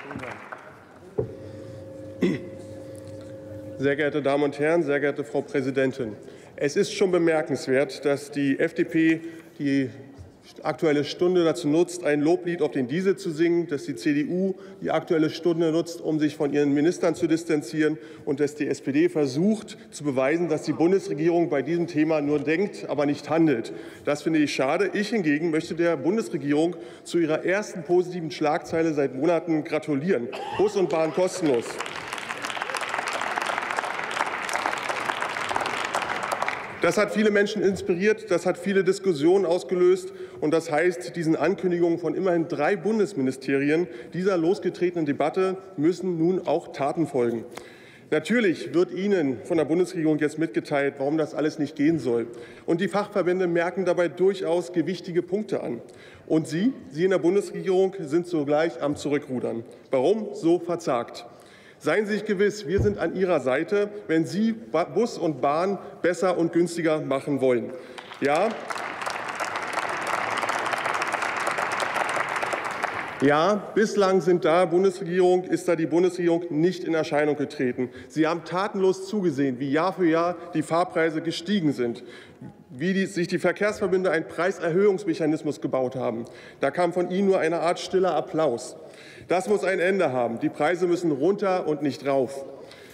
Sehr geehrte Damen und Herren, sehr geehrte Frau Präsidentin! Es ist schon bemerkenswert, dass die F D P die Aktuelle Stunde dazu nutzt, ein Loblied auf den Diesel zu singen, dass die C D U die Aktuelle Stunde nutzt, um sich von ihren Ministern zu distanzieren, und dass die S P D versucht zu beweisen, dass die Bundesregierung bei diesem Thema nur denkt, aber nicht handelt. Das finde ich schade. Ich hingegen möchte der Bundesregierung zu ihrer ersten positiven Schlagzeile seit Monaten gratulieren: Bus und Bahn kostenlos. Das hat viele Menschen inspiriert, das hat viele Diskussionen ausgelöst, und das heißt, diesen Ankündigungen von immerhin drei Bundesministerien dieser losgetretenen Debatte müssen nun auch Taten folgen. Natürlich wird Ihnen von der Bundesregierung jetzt mitgeteilt, warum das alles nicht gehen soll. Und die Fachverbände merken dabei durchaus gewichtige Punkte an. Und Sie, Sie in der Bundesregierung, sind sogleich am Zurückrudern. Warum so verzagt? Seien Sie sich gewiss, wir sind an Ihrer Seite, wenn Sie Bus und Bahn besser und günstiger machen wollen. Ja, ja, bislang sind da Bundesregierung, ist da die Bundesregierung nicht in Erscheinung getreten. Sie haben tatenlos zugesehen, wie Jahr für Jahr die Fahrpreise gestiegen sind, wie die, sich die Verkehrsverbünde einen Preiserhöhungsmechanismus gebaut haben. Da kam von Ihnen nur eine Art stiller Applaus. Das muss ein Ende haben. Die Preise müssen runter und nicht rauf.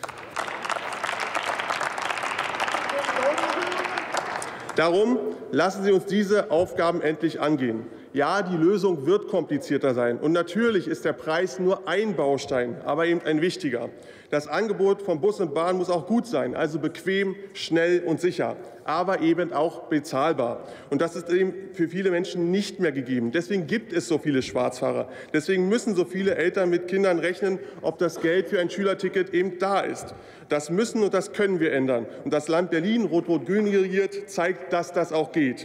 Darum lassen Sie uns diese Aufgaben endlich angehen. Ja, die Lösung wird komplizierter sein. Und natürlich ist der Preis nur ein Baustein, aber eben ein wichtiger. Das Angebot von Bus und Bahn muss auch gut sein, also bequem, schnell und sicher, aber eben auch bezahlbar. Und das ist eben für viele Menschen nicht mehr gegeben. Deswegen gibt es so viele Schwarzfahrer. Deswegen müssen so viele Eltern mit Kindern rechnen, ob das Geld für ein Schülerticket eben da ist. Das müssen und das können wir ändern. Und das Land Berlin, rot-rot-grün regiert, zeigt, dass das auch geht.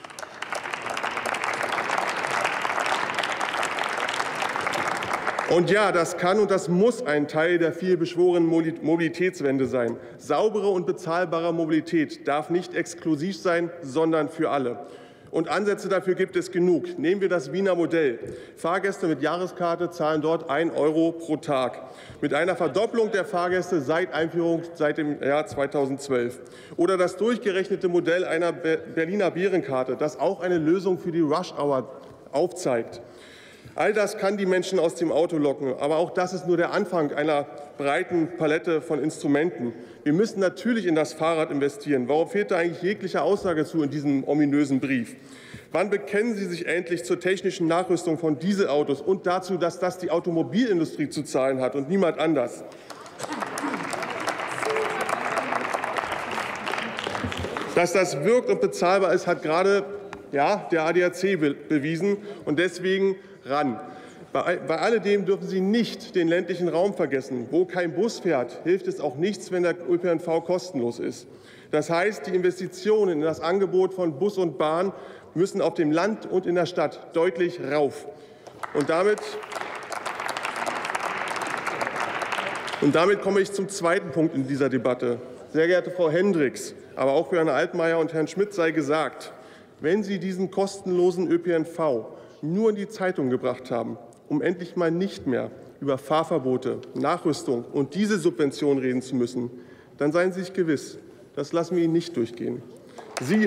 Und ja, das kann und das muss ein Teil der vielbeschworenen Mobilitätswende sein. Saubere und bezahlbare Mobilität darf nicht exklusiv sein, sondern für alle. Und Ansätze dafür gibt es genug. Nehmen wir das Wiener Modell. Fahrgäste mit Jahreskarte zahlen dort ein Euro pro Tag. Mit einer Verdopplung der Fahrgäste seit Einführung seit dem Jahr zweitausendzwölf. Oder das durchgerechnete Modell einer Berliner Bärenkarte, das auch eine Lösung für die Rush-Hour aufzeigt. All das kann die Menschen aus dem Auto locken, aber auch das ist nur der Anfang einer breiten Palette von Instrumenten. Wir müssen natürlich in das Fahrrad investieren. Warum fehlt da eigentlich jegliche Aussage zu in diesem ominösen Brief? Wann bekennen Sie sich endlich zur technischen Nachrüstung von Dieselautos und dazu, dass das die Automobilindustrie zu zahlen hat und niemand anders? Dass das wirkt und bezahlbar ist, hat gerade ja, der A D A C be bewiesen. Und deswegen ran. Bei, bei alledem dürfen Sie nicht den ländlichen Raum vergessen. Wo kein Bus fährt, hilft es auch nichts, wenn der Ö P N V kostenlos ist. Das heißt, die Investitionen in das Angebot von Bus und Bahn müssen auf dem Land und in der Stadt deutlich rauf. Und damit, und damit komme ich zum zweiten Punkt in dieser Debatte. Sehr geehrte Frau Hendricks, aber auch für Herrn Altmaier und Herrn Schmidt sei gesagt, wenn Sie diesen kostenlosen Ö P N V nur in die Zeitung gebracht haben, um endlich mal nicht mehr über Fahrverbote, Nachrüstung und diese Subventionen reden zu müssen, dann seien Sie sich gewiss, das lassen wir Ihnen nicht durchgehen. Sie,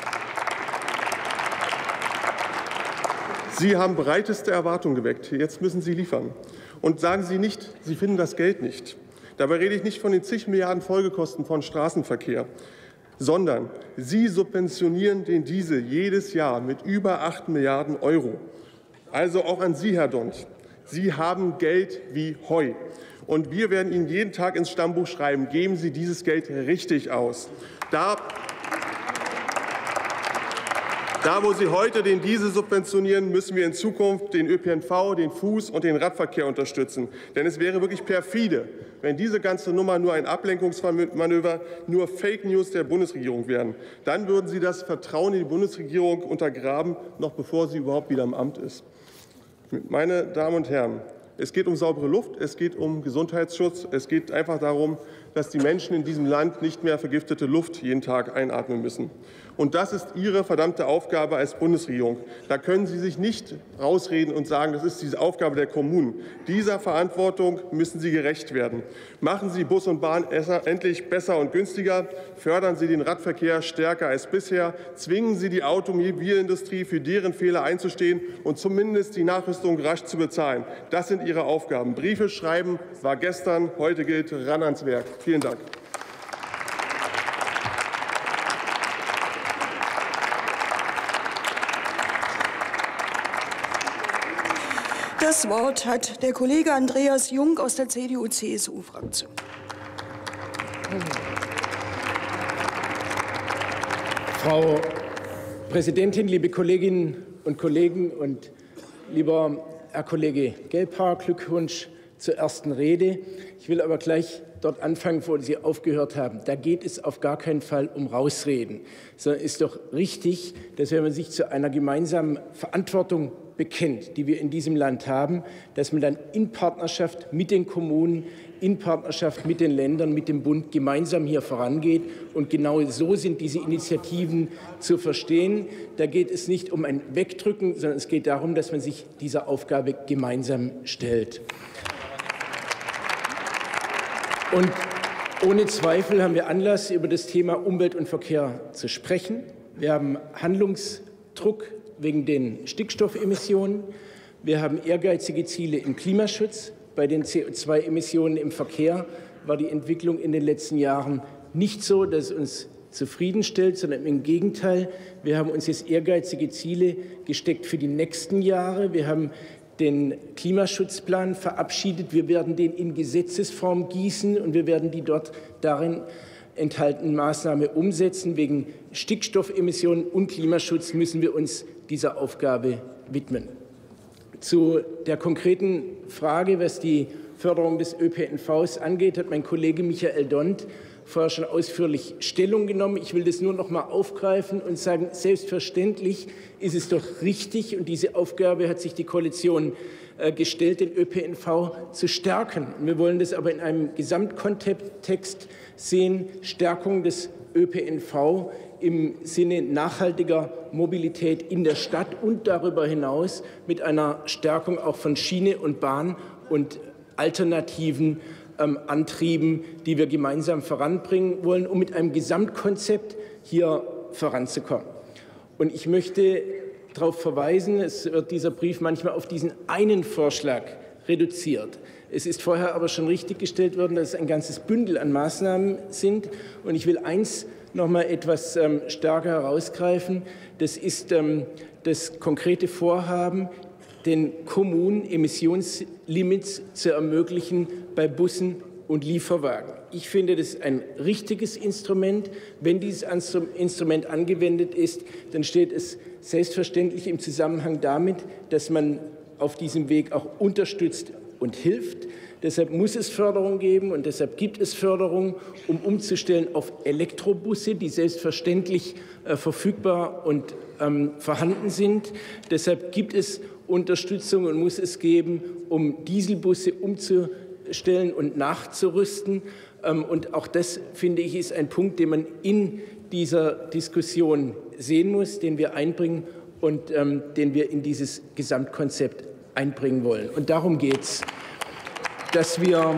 Sie haben breiteste Erwartungen geweckt. Jetzt müssen Sie liefern. Und sagen Sie nicht, Sie finden das Geld nicht. Dabei rede ich nicht von den zig Milliarden Folgekosten von Straßenverkehr, sondern Sie subventionieren den Diesel jedes Jahr mit über acht Milliarden Euro. Also auch an Sie, Herr Dont. Sie haben Geld wie Heu. Und wir werden Ihnen jeden Tag ins Stammbuch schreiben, geben Sie dieses Geld richtig aus. Da, da wo Sie heute den Diesel subventionieren, müssen wir in Zukunft den Ö P N V, den Fuß- und den Radverkehr unterstützen. Denn es wäre wirklich perfide, wenn diese ganze Nummer nur ein Ablenkungsmanöver, nur Fake News der Bundesregierung wären. Dann würden Sie das Vertrauen in die Bundesregierung untergraben, noch bevor sie überhaupt wieder im Amt ist. Meine Damen und Herren, es geht um saubere Luft, es geht um Gesundheitsschutz, es geht einfach darum, dass die Menschen in diesem Land nicht mehr vergiftete Luft jeden Tag einatmen müssen. Und das ist Ihre verdammte Aufgabe als Bundesregierung. Da können Sie sich nicht rausreden und sagen, das ist die Aufgabe der Kommunen. Dieser Verantwortung müssen Sie gerecht werden. Machen Sie Bus und Bahn endlich besser und günstiger. Fördern Sie den Radverkehr stärker als bisher. Zwingen Sie die Automobilindustrie, für deren Fehler einzustehen und zumindest die Nachrüstung rasch zu bezahlen. Das sind Ihre Aufgaben. Briefe schreiben war gestern, heute gilt ran ans Werk. Vielen Dank. Das Wort hat der Kollege Andreas Jung aus der C D U C S U-Fraktion. Frau Präsidentin, liebe Kolleginnen und Kollegen und lieber Herr Kollege Gebhardt, Glückwunsch zur ersten Rede. Ich will aber gleich dort anfangen, wo Sie aufgehört haben. Da geht es auf gar keinen Fall um Rausreden, sondern es ist doch richtig, dass wenn man sich zu einer gemeinsamen Verantwortung bekennt, die wir in diesem Land haben, dass man dann in Partnerschaft mit den Kommunen, in Partnerschaft mit den Ländern, mit dem Bund gemeinsam hier vorangeht. Und genau so sind diese Initiativen zu verstehen. Da geht es nicht um ein Wegdrücken, sondern es geht darum, dass man sich dieser Aufgabe gemeinsam stellt. Und ohne Zweifel haben wir Anlass, über das Thema Umwelt und Verkehr zu sprechen. Wir haben Handlungsdruck wegen den Stickstoffemissionen. Wir haben ehrgeizige Ziele im Klimaschutz. Bei den C O zwei Emissionen im Verkehr war die Entwicklung in den letzten Jahren nicht so, dass es uns zufriedenstellt, sondern im Gegenteil. Wir haben uns jetzt ehrgeizige Ziele gesteckt für die nächsten Jahre. Wir haben den Klimaschutzplan verabschiedet. Wir werden den in Gesetzesform gießen und wir werden die dort darin enthaltenen Maßnahmen umsetzen. Wegen Stickstoffemissionen und Klimaschutz müssen wir uns dieser Aufgabe widmen. Zu der konkreten Frage, was die Förderung des Ö P N Vs angeht, hat mein Kollege Michael Dont vorher schon ausführlich Stellung genommen. Ich will das nur noch mal aufgreifen und sagen, selbstverständlich ist es doch richtig, und diese Aufgabe hat sich die Koalition äh, gestellt, den Ö P N V zu stärken. Wir wollen das aber in einem Gesamtkontext sehen, Stärkung des Ö P N V im Sinne nachhaltiger Mobilität in der Stadt und darüber hinaus mit einer Stärkung auch von Schiene und Bahn und alternativen ähm, Antrieben, die wir gemeinsam voranbringen wollen, um mit einem Gesamtkonzept hier voranzukommen. Und ich möchte darauf verweisen, es wird dieser Brief manchmal auf diesen einen Vorschlag reduziert. Es ist vorher aber schon richtiggestellt worden, dass es ein ganzes Bündel an Maßnahmen sind. Und ich will eins noch mal etwas ähm, stärker herausgreifen. Das ist ähm, das konkrete Vorhaben, den Kommunen Emissionslimits zu ermöglichen bei Bussen und Lieferwagen. Ich finde, das ist ein richtiges Instrument. Wenn dieses Instrument angewendet ist, dann steht es selbstverständlich im Zusammenhang damit, dass man auf diesem Weg auch unterstützt und hilft. Deshalb muss es Förderung geben und deshalb gibt es Förderung, um umzustellen auf Elektrobusse, die selbstverständlich äh, verfügbar und ähm, vorhanden sind. Deshalb gibt es Unterstützung und muss es geben, um Dieselbusse umzustellen und nachzurüsten. Ähm, und auch das, finde ich, ist ein Punkt, den man in dieser Diskussion sehen muss, den wir einbringen und ähm, den wir in dieses Gesamtkonzept einbringen wollen. Und darum geht es, dass wir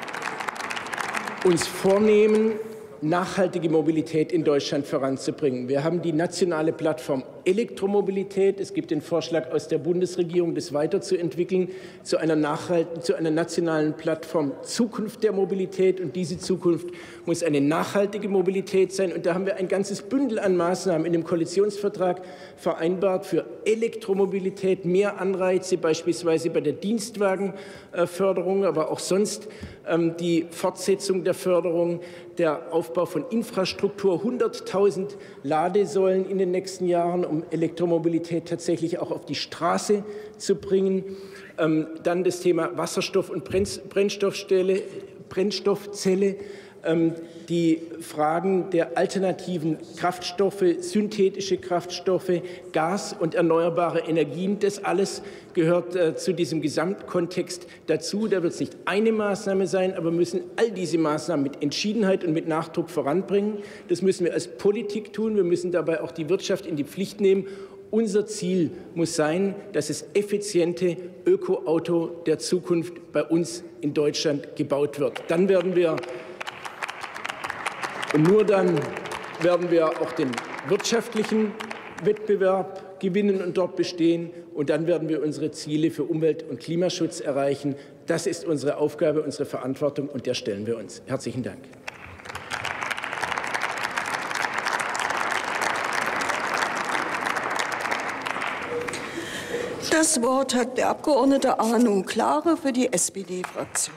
uns vornehmen, nachhaltige Mobilität in Deutschland voranzubringen. Wir haben die nationale Plattform Elektromobilität. Es gibt den Vorschlag aus der Bundesregierung, das weiterzuentwickeln zu einer, nachhaltigen, zu einer nationalen Plattform Zukunft der Mobilität. Und diese Zukunft muss eine nachhaltige Mobilität sein. Und da haben wir ein ganzes Bündel an Maßnahmen in dem Koalitionsvertrag vereinbart für Elektromobilität, mehr Anreize, beispielsweise bei der Dienstwagenförderung, aber auch sonst ähm, die Fortsetzung der Förderung, der Aufbau von Infrastruktur, hunderttausend Ladesäulen in den nächsten Jahren, um Elektromobilität tatsächlich auch auf die Straße zu bringen. Ähm, dann das Thema Wasserstoff- und Brennstoffzelle, Brennstoffzelle, ähm, die Fragen der alternativen Kraftstoffe, synthetische Kraftstoffe, Gas und erneuerbare Energien. Das alles gehört äh, zu diesem Gesamtkontext dazu. Da wird es nicht eine Maßnahme sein, aber wir müssen all diese Maßnahmen mit Entschiedenheit und mit Nachdruck voranbringen. Das müssen wir als Politik tun. Wir müssen dabei auch die Wirtschaft in die Pflicht nehmen. Unser Ziel muss sein, dass das effiziente Ökoauto der Zukunft bei uns in Deutschland gebaut wird. Dann werden wir Und nur dann werden wir auch den wirtschaftlichen Wettbewerb gewinnen und dort bestehen. Und dann werden wir unsere Ziele für Umwelt- und Klimaschutz erreichen. Das ist unsere Aufgabe, unsere Verantwortung, und der stellen wir uns. Herzlichen Dank. Das Wort hat der Abgeordnete Arno Klare für die S P D-Fraktion.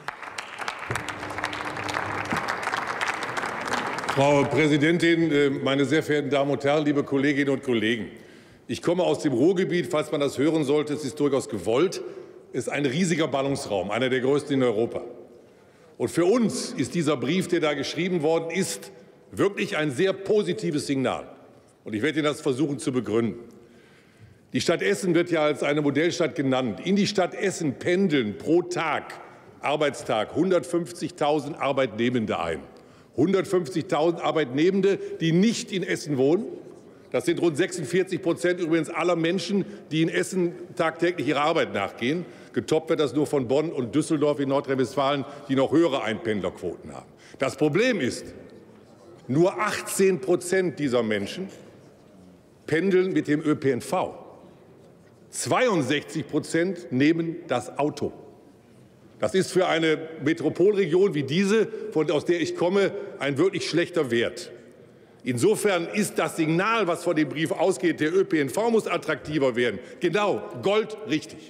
Frau Präsidentin, meine sehr verehrten Damen und Herren, liebe Kolleginnen und Kollegen! Ich komme aus dem Ruhrgebiet, falls man das hören sollte, es ist durchaus gewollt. Es ist ein riesiger Ballungsraum, einer der größten in Europa. Und für uns ist dieser Brief, der da geschrieben worden ist, wirklich ein sehr positives Signal. Und ich werde Ihnen das versuchen zu begründen. Die Stadt Essen wird ja als eine Modellstadt genannt. In die Stadt Essen pendeln pro Tag, Arbeitstag, hundertfünfzigtausend Arbeitnehmende ein. hundertfünfzigtausend Arbeitnehmende, die nicht in Essen wohnen. Das sind rund sechsundvierzig Prozent übrigens aller Menschen, die in Essen tagtäglich ihrer Arbeit nachgehen. Getoppt wird das nur von Bonn und Düsseldorf in Nordrhein-Westfalen, die noch höhere Einpendlerquoten haben. Das Problem ist, nur achtzehn Prozent dieser Menschen pendeln mit dem Ö P N V. zweiundsechzig Prozent nehmen das Auto. Das ist für eine Metropolregion wie diese, von, aus der ich komme, ein wirklich schlechter Wert. Insofern ist das Signal, was von dem Brief ausgeht, der Ö P N V muss attraktiver werden, genau, goldrichtig.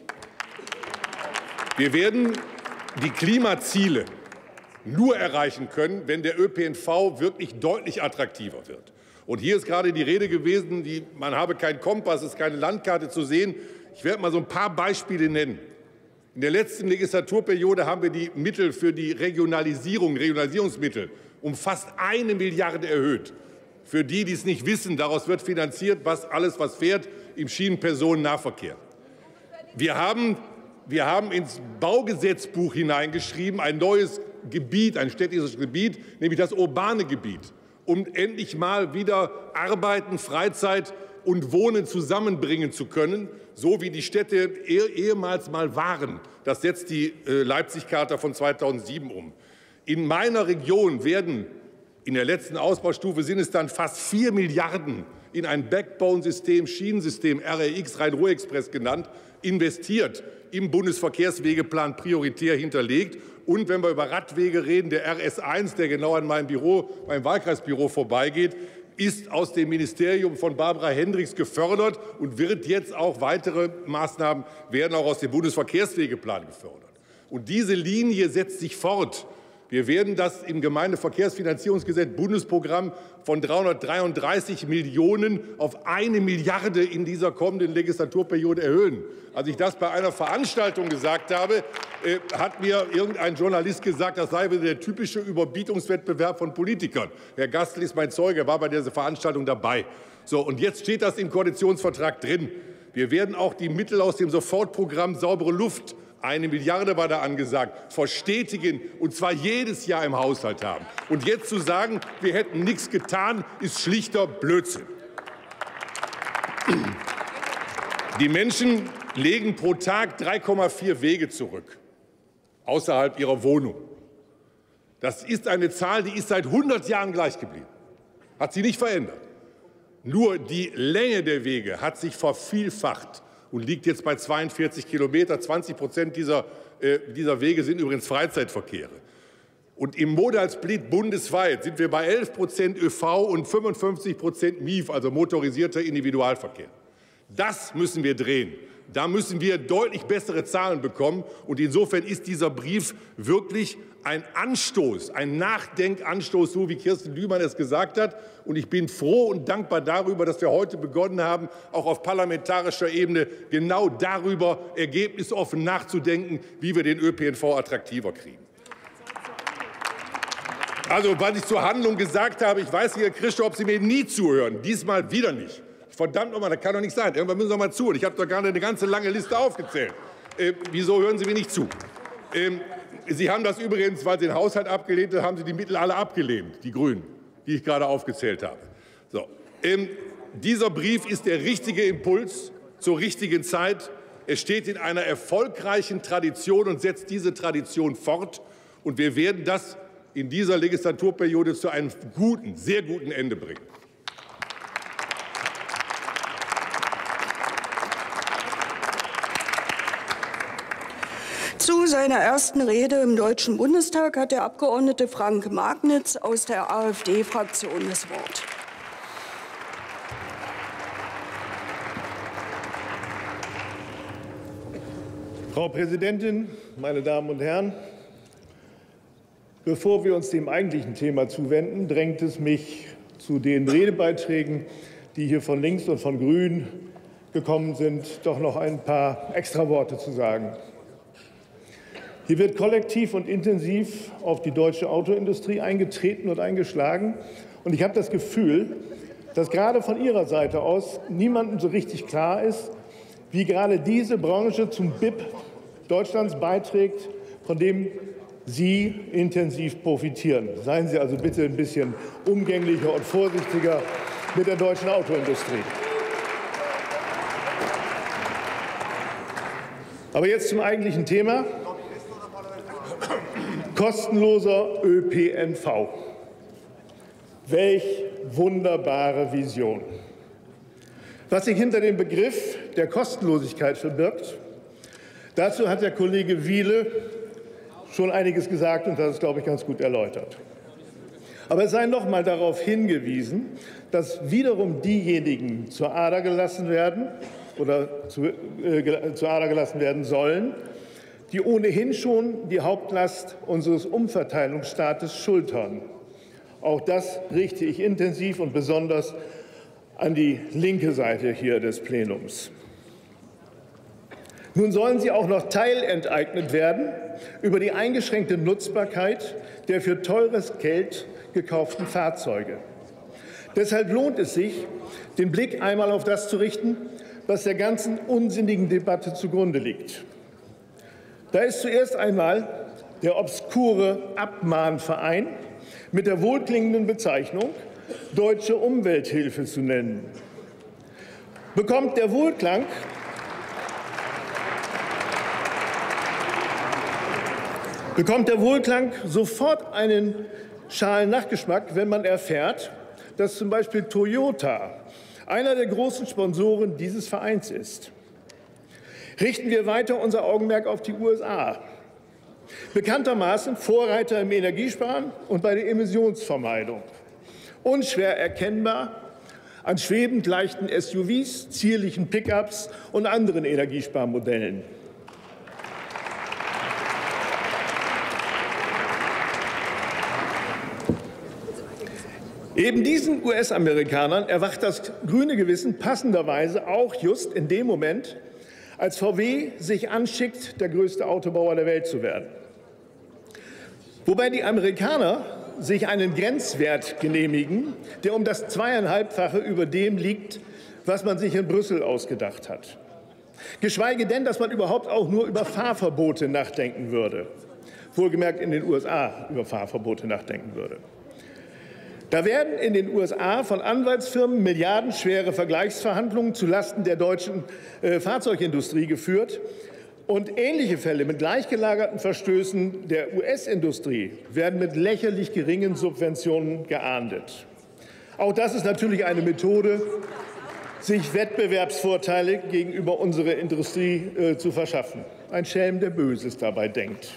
Wir werden die Klimaziele nur erreichen können, wenn der Ö P N V wirklich deutlich attraktiver wird. Und hier ist gerade die Rede gewesen, die, man habe keinen Kompass, es ist keine Landkarte zu sehen. Ich werde mal so ein paar Beispiele nennen. In der letzten Legislaturperiode haben wir die Mittel für die Regionalisierung, Regionalisierungsmittel, um fast eine Milliarde erhöht. Für die, die es nicht wissen, daraus wird finanziert, was alles, was fährt, im Schienenpersonennahverkehr. Wir haben, wir haben ins Baugesetzbuch hineingeschrieben ein neues Gebiet, ein städtisches Gebiet, nämlich das urbane Gebiet, um endlich mal wieder Arbeiten, Freizeit und Wohnen zusammenbringen zu können, so wie die Städte ehemals mal waren. Das setzt die Leipzig-Charta von zweitausendsieben um. In meiner Region werden in der letzten Ausbaustufe sind es dann fast vier Milliarden in ein Backbone-System, Schienensystem, R R X, Rhein-Ruhr-Express genannt, investiert, im Bundesverkehrswegeplan prioritär hinterlegt. Und wenn wir über Radwege reden, der R S eins, der genau an meinem Büro, meinem Wahlkreisbüro vorbeigeht, ist aus dem Ministerium von Barbara Hendricks gefördert und wird jetzt auch weitere Maßnahmen werden auch aus dem Bundesverkehrswegeplan gefördert. Und diese Linie setzt sich fort Wir werden das im Gemeindeverkehrsfinanzierungsgesetz Bundesprogramm von dreihundertdreiunddreißig Millionen auf eine Milliarde in dieser kommenden Legislaturperiode erhöhen. Als ich das bei einer Veranstaltung gesagt habe, äh, hat mir irgendein Journalist gesagt, das sei wieder der typische Überbietungswettbewerb von Politikern. Herr Gastl ist mein Zeuge, er war bei dieser Veranstaltung dabei. So, und jetzt steht das im Koalitionsvertrag drin. Wir werden auch die Mittel aus dem Sofortprogramm Saubere Luft, eine Milliarde war da angesagt, verstetigen, und zwar jedes Jahr im Haushalt haben. Und jetzt zu sagen, wir hätten nichts getan, ist schlichter Blödsinn. Die Menschen legen pro Tag drei Komma vier Wege zurück, außerhalb ihrer Wohnung. Das ist eine Zahl, die ist seit hundert Jahren gleich geblieben, hat sie nicht verändert. Nur die Länge der Wege hat sich vervielfacht und liegt jetzt bei zweiundvierzig Kilometer. zwanzig Prozent dieser, äh, dieser Wege sind übrigens Freizeitverkehre. Und im Modal-Split bundesweit sind wir bei elf Prozent ÖV und fünfundfünfzig Prozent M I F, also motorisierter Individualverkehr. Das müssen wir drehen. Da müssen wir deutlich bessere Zahlen bekommen. Und insofern ist dieser Brief wirklich ein Anstoß, ein Nachdenkanstoß, so wie Kirsten Lühmann es gesagt hat. Und ich bin froh und dankbar darüber, dass wir heute begonnen haben, auch auf parlamentarischer Ebene genau darüber ergebnisoffen nachzudenken, wie wir den Ö P N V attraktiver kriegen. Also, was ich zur Handlung gesagt habe, ich weiß, Herr Christoph, ob Sie mir nie zuhören, diesmal wieder nicht. Verdammt nochmal, das kann doch nicht sein. Irgendwann müssen Sie mal zuhören. Ich habe doch gerade eine ganze lange Liste aufgezählt. Äh, wieso hören Sie mir nicht zu? Ähm, Sie haben das übrigens, weil Sie den Haushalt abgelehnt haben, haben Sie die Mittel alle abgelehnt, die Grünen, die ich gerade aufgezählt habe. So. Ähm, dieser Brief ist der richtige Impuls zur richtigen Zeit. Er steht in einer erfolgreichen Tradition und setzt diese Tradition fort. Und wir werden das in dieser Legislaturperiode zu einem guten, sehr guten Ende bringen. Zu seiner ersten Rede im Deutschen Bundestag hat der Abgeordnete Frank Magnitz aus der AfD-Fraktion das Wort. Frau Präsidentin, meine Damen und Herren! Bevor wir uns dem eigentlichen Thema zuwenden, drängt es mich zu den Redebeiträgen, die hier von links und von Grün gekommen sind, doch noch ein paar Extraworte zu sagen. Hier wird kollektiv und intensiv auf die deutsche Autoindustrie eingetreten und eingeschlagen. Und ich habe das Gefühl, dass gerade von Ihrer Seite aus niemandem so richtig klar ist, wie gerade diese Branche zum B I P Deutschlands beiträgt, von dem Sie intensiv profitieren. Seien Sie also bitte ein bisschen umgänglicher und vorsichtiger mit der deutschen Autoindustrie. Aber jetzt zum eigentlichen Thema. Kostenloser Ö P N V. Welch wunderbare Vision. Was sich hinter dem Begriff der Kostenlosigkeit verbirgt, dazu hat der Kollege Wiele schon einiges gesagt und das ist, glaube ich, ganz gut erläutert. Aber es sei noch einmal darauf hingewiesen, dass wiederum diejenigen zur Ader gelassen werden oder zu, äh, zur Ader gelassen werden sollen, die ohnehin schon die Hauptlast unseres Umverteilungsstaates schultern. Auch das richte ich intensiv und besonders an die linke Seite hier des Plenums. Nun sollen sie auch noch teilenteignet werden über die eingeschränkte Nutzbarkeit der für teures Geld gekauften Fahrzeuge. Deshalb lohnt es sich, den Blick einmal auf das zu richten, was der ganzen unsinnigen Debatte zugrunde liegt. Da ist zuerst einmal der obskure Abmahnverein mit der wohlklingenden Bezeichnung Deutsche Umwelthilfe zu nennen. Bekommt der Wohlklang bekommt der Wohlklang sofort einen schalen Nachgeschmack, wenn man erfährt, dass zum Beispiel Toyota einer der großen Sponsoren dieses Vereins ist. Richten wir weiter unser Augenmerk auf die U S A. Bekanntermaßen Vorreiter im Energiesparen und bei der Emissionsvermeidung. Unschwer erkennbar an schwebend leichten S U Vs, zierlichen Pickups und anderen Energiesparmodellen. Eben diesen U S-Amerikanern erwacht das grüne Gewissen passenderweise auch just in dem Moment, als V W sich anschickt, der größte Autobauer der Welt zu werden. Wobei die Amerikaner sich einen Grenzwert genehmigen, der um das Zweieinhalbfache über dem liegt, was man sich in Brüssel ausgedacht hat. Geschweige denn, dass man überhaupt auch nur über Fahrverbote nachdenken würde. Wohlgemerkt in den U S A über Fahrverbote nachdenken würde. Da werden in den U S A von Anwaltsfirmen milliardenschwere Vergleichsverhandlungen zulasten der deutschen äh, Fahrzeugindustrie geführt. Und ähnliche Fälle mit gleichgelagerten Verstößen der U S-Industrie werden mit lächerlich geringen Subventionen geahndet. Auch das ist natürlich eine Methode, sich Wettbewerbsvorteile gegenüber unserer Industrie äh, zu verschaffen. Ein Schelm, der Böses dabei denkt.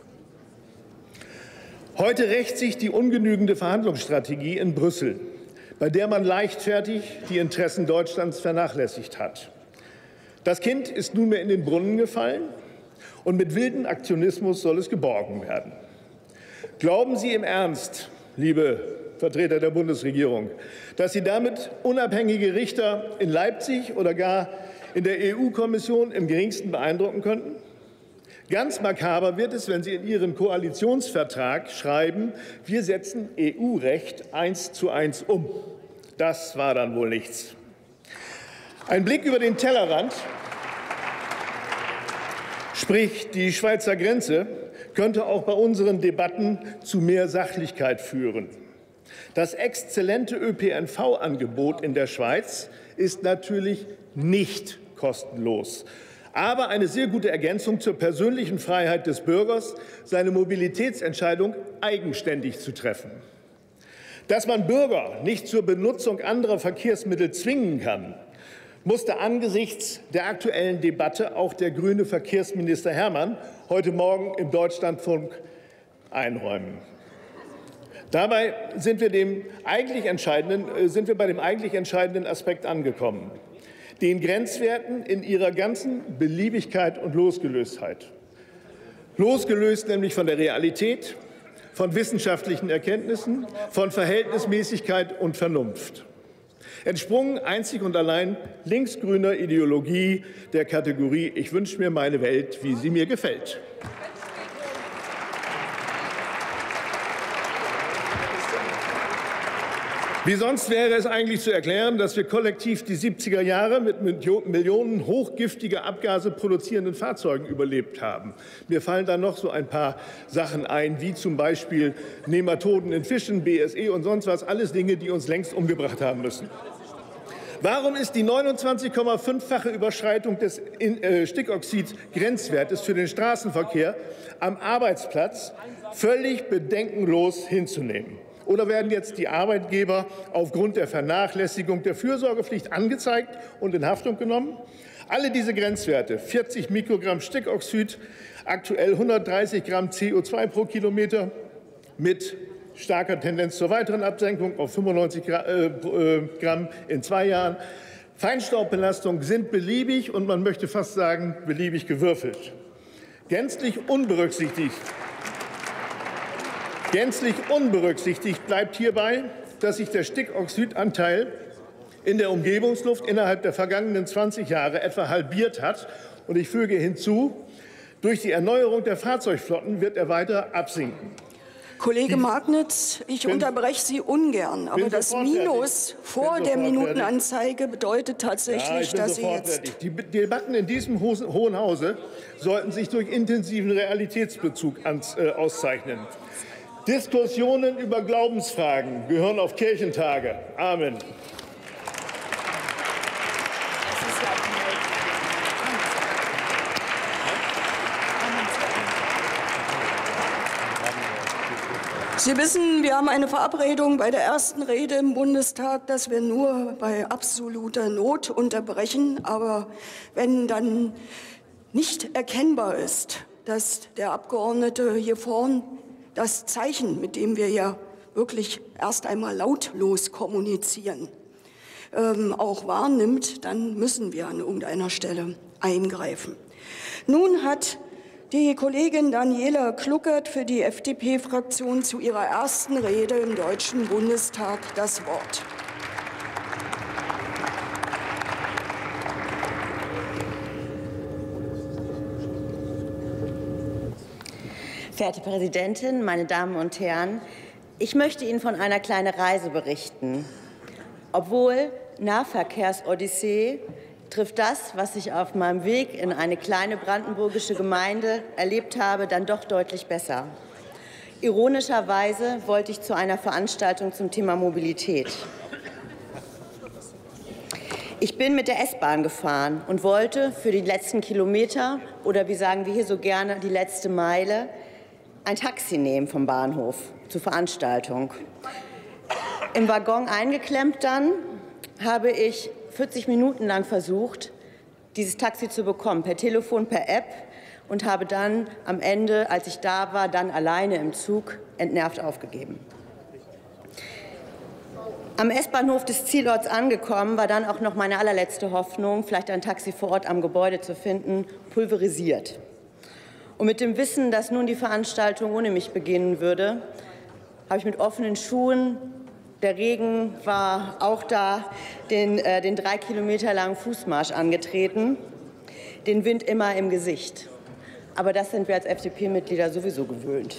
Heute rächt sich die ungenügende Verhandlungsstrategie in Brüssel, bei der man leichtfertig die Interessen Deutschlands vernachlässigt hat. Das Kind ist nunmehr in den Brunnen gefallen, und mit wildem Aktionismus soll es geborgen werden. Glauben Sie im Ernst, liebe Vertreter der Bundesregierung, dass Sie damit unabhängige Richter in Leipzig oder gar in der E U-Kommission im geringsten beeindrucken könnten? Ganz makaber wird es, wenn Sie in Ihren Koalitionsvertrag schreiben, wir setzen E U-Recht eins zu eins um. Das war dann wohl nichts. Ein Blick über den Tellerrand, sprich die Schweizer Grenze, könnte auch bei unseren Debatten zu mehr Sachlichkeit führen. Das exzellente Ö P N V-Angebot in der Schweiz ist natürlich nicht kostenlos, aber eine sehr gute Ergänzung zur persönlichen Freiheit des Bürgers, seine Mobilitätsentscheidung eigenständig zu treffen. Dass man Bürger nicht zur Benutzung anderer Verkehrsmittel zwingen kann, musste angesichts der aktuellen Debatte auch der grüne Verkehrsminister Hermann heute Morgen im Deutschlandfunk einräumen. Dabei sind wir, dem eigentlich entscheidenden, sind wir bei dem eigentlich entscheidenden Aspekt angekommen, den Grenzwerten in ihrer ganzen Beliebigkeit und Losgelöstheit. Losgelöst nämlich von der Realität, von wissenschaftlichen Erkenntnissen, von Verhältnismäßigkeit und Vernunft. Entsprungen einzig und allein linksgrüner Ideologie der Kategorie Ich wünsche mir meine Welt, wie sie mir gefällt. Wie sonst wäre es eigentlich zu erklären, dass wir kollektiv die siebziger Jahre mit Millionen hochgiftiger Abgase produzierenden Fahrzeugen überlebt haben? Mir fallen da noch so ein paar Sachen ein, wie zum Beispiel Nematoden in Fischen, B S E und sonst was, alles Dinge, die uns längst umgebracht haben müssen. Warum ist die neunundzwanzig Komma fünffache Überschreitung des Stickoxid-Grenzwertes für den Straßenverkehr am Arbeitsplatz völlig bedenkenlos hinzunehmen? Oder werden jetzt die Arbeitgeber aufgrund der Vernachlässigung der Fürsorgepflicht angezeigt und in Haftung genommen? Alle diese Grenzwerte, vierzig Mikrogramm Stickoxid, aktuell hundertdreißig Gramm C O zwei pro Kilometer, mit starker Tendenz zur weiteren Absenkung auf fünfundneunzig Gramm in zwei Jahren. Feinstaubbelastung sind beliebig und man möchte fast sagen beliebig gewürfelt. Gänzlich unberücksichtigt. Gänzlich unberücksichtigt bleibt hierbei, dass sich der Stickoxidanteil in der Umgebungsluft innerhalb der vergangenen zwanzig Jahre etwa halbiert hat. Und ich füge hinzu, durch die Erneuerung der Fahrzeugflotten wird er weiter absinken. Kollege Magnitz, ich unterbreche Sie ungern, aber das Minus vor der Minutenanzeige bedeutet tatsächlich, ja, dass Sie jetzt... Die Debatten in diesem Hohen Hause sollten sich durch intensiven Realitätsbezug auszeichnen. Diskussionen über Glaubensfragen gehören auf Kirchentage. Amen. Sie wissen, wir haben eine Verabredung bei der ersten Rede im Bundestag, dass wir nur bei absoluter Not unterbrechen. Aber wenn dann nicht erkennbar ist, dass der Abgeordnete hier vorn das Zeichen, mit dem wir ja wirklich erst einmal lautlos kommunizieren, ähm, auch wahrnimmt, dann müssen wir an irgendeiner Stelle eingreifen. Nun hat die Kollegin Daniela Kluckert für die F D P-Fraktion zu ihrer ersten Rede im Deutschen Bundestag das Wort. Verehrte Präsidentin, meine Damen und Herren! Ich möchte Ihnen von einer kleinen Reise berichten. Obwohl Nahverkehrsodyssee trifft das, was ich auf meinem Weg in eine kleine brandenburgische Gemeinde erlebt habe, dann doch deutlich besser. Ironischerweise wollte ich zu einer Veranstaltung zum Thema Mobilität. Ich bin mit der S-Bahn gefahren und wollte für die letzten Kilometer oder wie sagen wir hier so gerne die letzte Meile ein Taxi nehmen vom Bahnhof zur Veranstaltung. Im Waggon eingeklemmt dann habe ich vierzig Minuten lang versucht, dieses Taxi zu bekommen, per Telefon, per App, und habe dann am Ende, als ich da war, dann alleine im Zug entnervt aufgegeben. Am S-Bahnhof des Zielorts angekommen, war dann auch noch meine allerletzte Hoffnung, vielleicht ein Taxi vor Ort am Gebäude zu finden, pulverisiert. Und mit dem Wissen, dass nun die Veranstaltung ohne mich beginnen würde, habe ich mit offenen Schuhen, der Regen war auch da, den, äh, den drei Kilometer langen Fußmarsch angetreten, den Wind immer im Gesicht. Aber das sind wir als F D P-Mitglieder sowieso gewöhnt.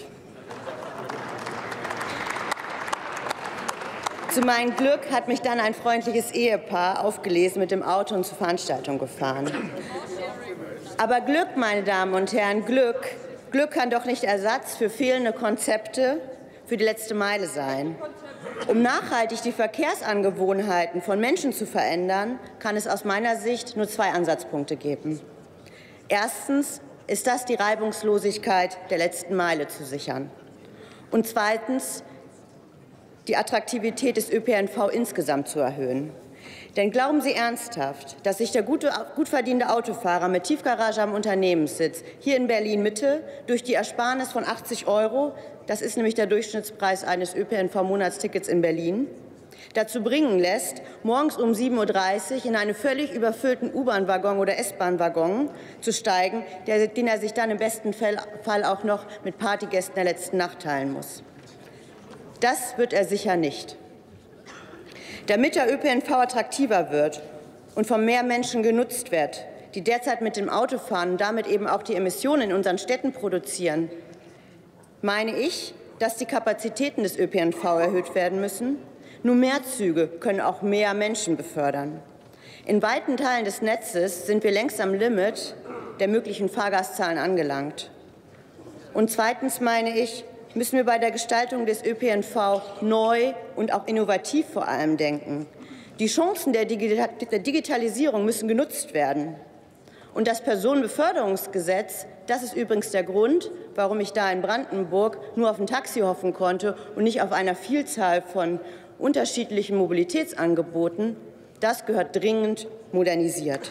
Zu meinem Glück hat mich dann ein freundliches Ehepaar aufgelesen mit dem Auto und zur Veranstaltung gefahren. Aber Glück, meine Damen und Herren, Glück, Glück kann doch nicht Ersatz für fehlende Konzepte für die letzte Meile sein. Um nachhaltig die Verkehrsangewohnheiten von Menschen zu verändern, kann es aus meiner Sicht nur zwei Ansatzpunkte geben. Erstens ist das die Reibungslosigkeit der letzten Meile zu sichern. Und zweitens die Attraktivität des Ö P N V insgesamt zu erhöhen. Denn glauben Sie ernsthaft, dass sich der gute, gut verdienende Autofahrer mit Tiefgarage am Unternehmenssitz hier in Berlin-Mitte durch die Ersparnis von achtzig Euro, das ist nämlich der Durchschnittspreis eines Ö P N V-Monatstickets in Berlin, dazu bringen lässt, morgens um sieben Uhr dreißig in einen völlig überfüllten U-Bahn-Waggon oder S-Bahn-Waggon zu steigen, den er sich dann im besten Fall auch noch mit Partygästen der letzten Nacht teilen muss? Das wird er sicher nicht. Damit der Ö P N V attraktiver wird und von mehr Menschen genutzt wird, die derzeit mit dem Auto fahren und damit eben auch die Emissionen in unseren Städten produzieren, meine ich, dass die Kapazitäten des Ö P N V erhöht werden müssen. Nur mehr Züge können auch mehr Menschen befördern. In weiten Teilen des Netzes sind wir längst am Limit der möglichen Fahrgastzahlen angelangt. Und zweitens meine ich, müssen wir bei der Gestaltung des Ö P N V neu und auch innovativ vor allem denken. Die Chancen der Digitalisierung müssen genutzt werden. Und das Personenbeförderungsgesetz, das ist übrigens der Grund, warum ich da in Brandenburg nur auf ein Taxi hoffen konnte und nicht auf einer Vielzahl von unterschiedlichen Mobilitätsangeboten, das gehört dringend modernisiert.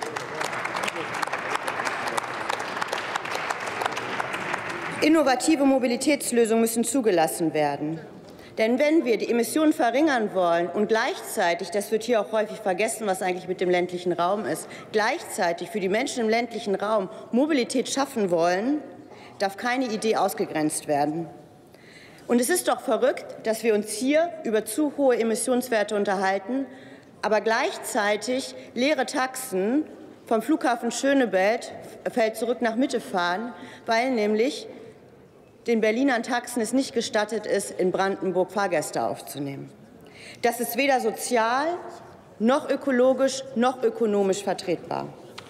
Innovative Mobilitätslösungen müssen zugelassen werden. Denn wenn wir die Emissionen verringern wollen und gleichzeitig, das wird hier auch häufig vergessen, was eigentlich mit dem ländlichen Raum ist, gleichzeitig für die Menschen im ländlichen Raum Mobilität schaffen wollen, darf keine Idee ausgegrenzt werden. Und es ist doch verrückt, dass wir uns hier über zu hohe Emissionswerte unterhalten, aber gleichzeitig leere Taxen vom Flughafen Schönefeld zurück nach Mitte fahren, weil nämlich den Berlinern Taxen es nicht gestattet ist, in Brandenburg Fahrgäste aufzunehmen. Das ist weder sozial noch ökologisch noch ökonomisch vertretbar.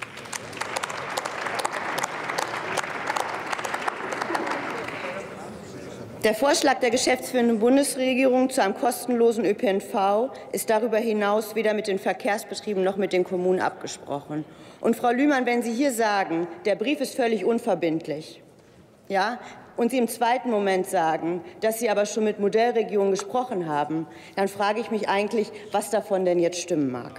Der Vorschlag der geschäftsführenden Bundesregierung zu einem kostenlosen Ö P N V ist darüber hinaus weder mit den Verkehrsbetrieben noch mit den Kommunen abgesprochen. Und Frau Lühmann, wenn Sie hier sagen, der Brief ist völlig unverbindlich, ja, und Sie im zweiten Moment sagen, dass Sie aber schon mit Modellregionen gesprochen haben, dann frage ich mich eigentlich, was davon denn jetzt stimmen mag.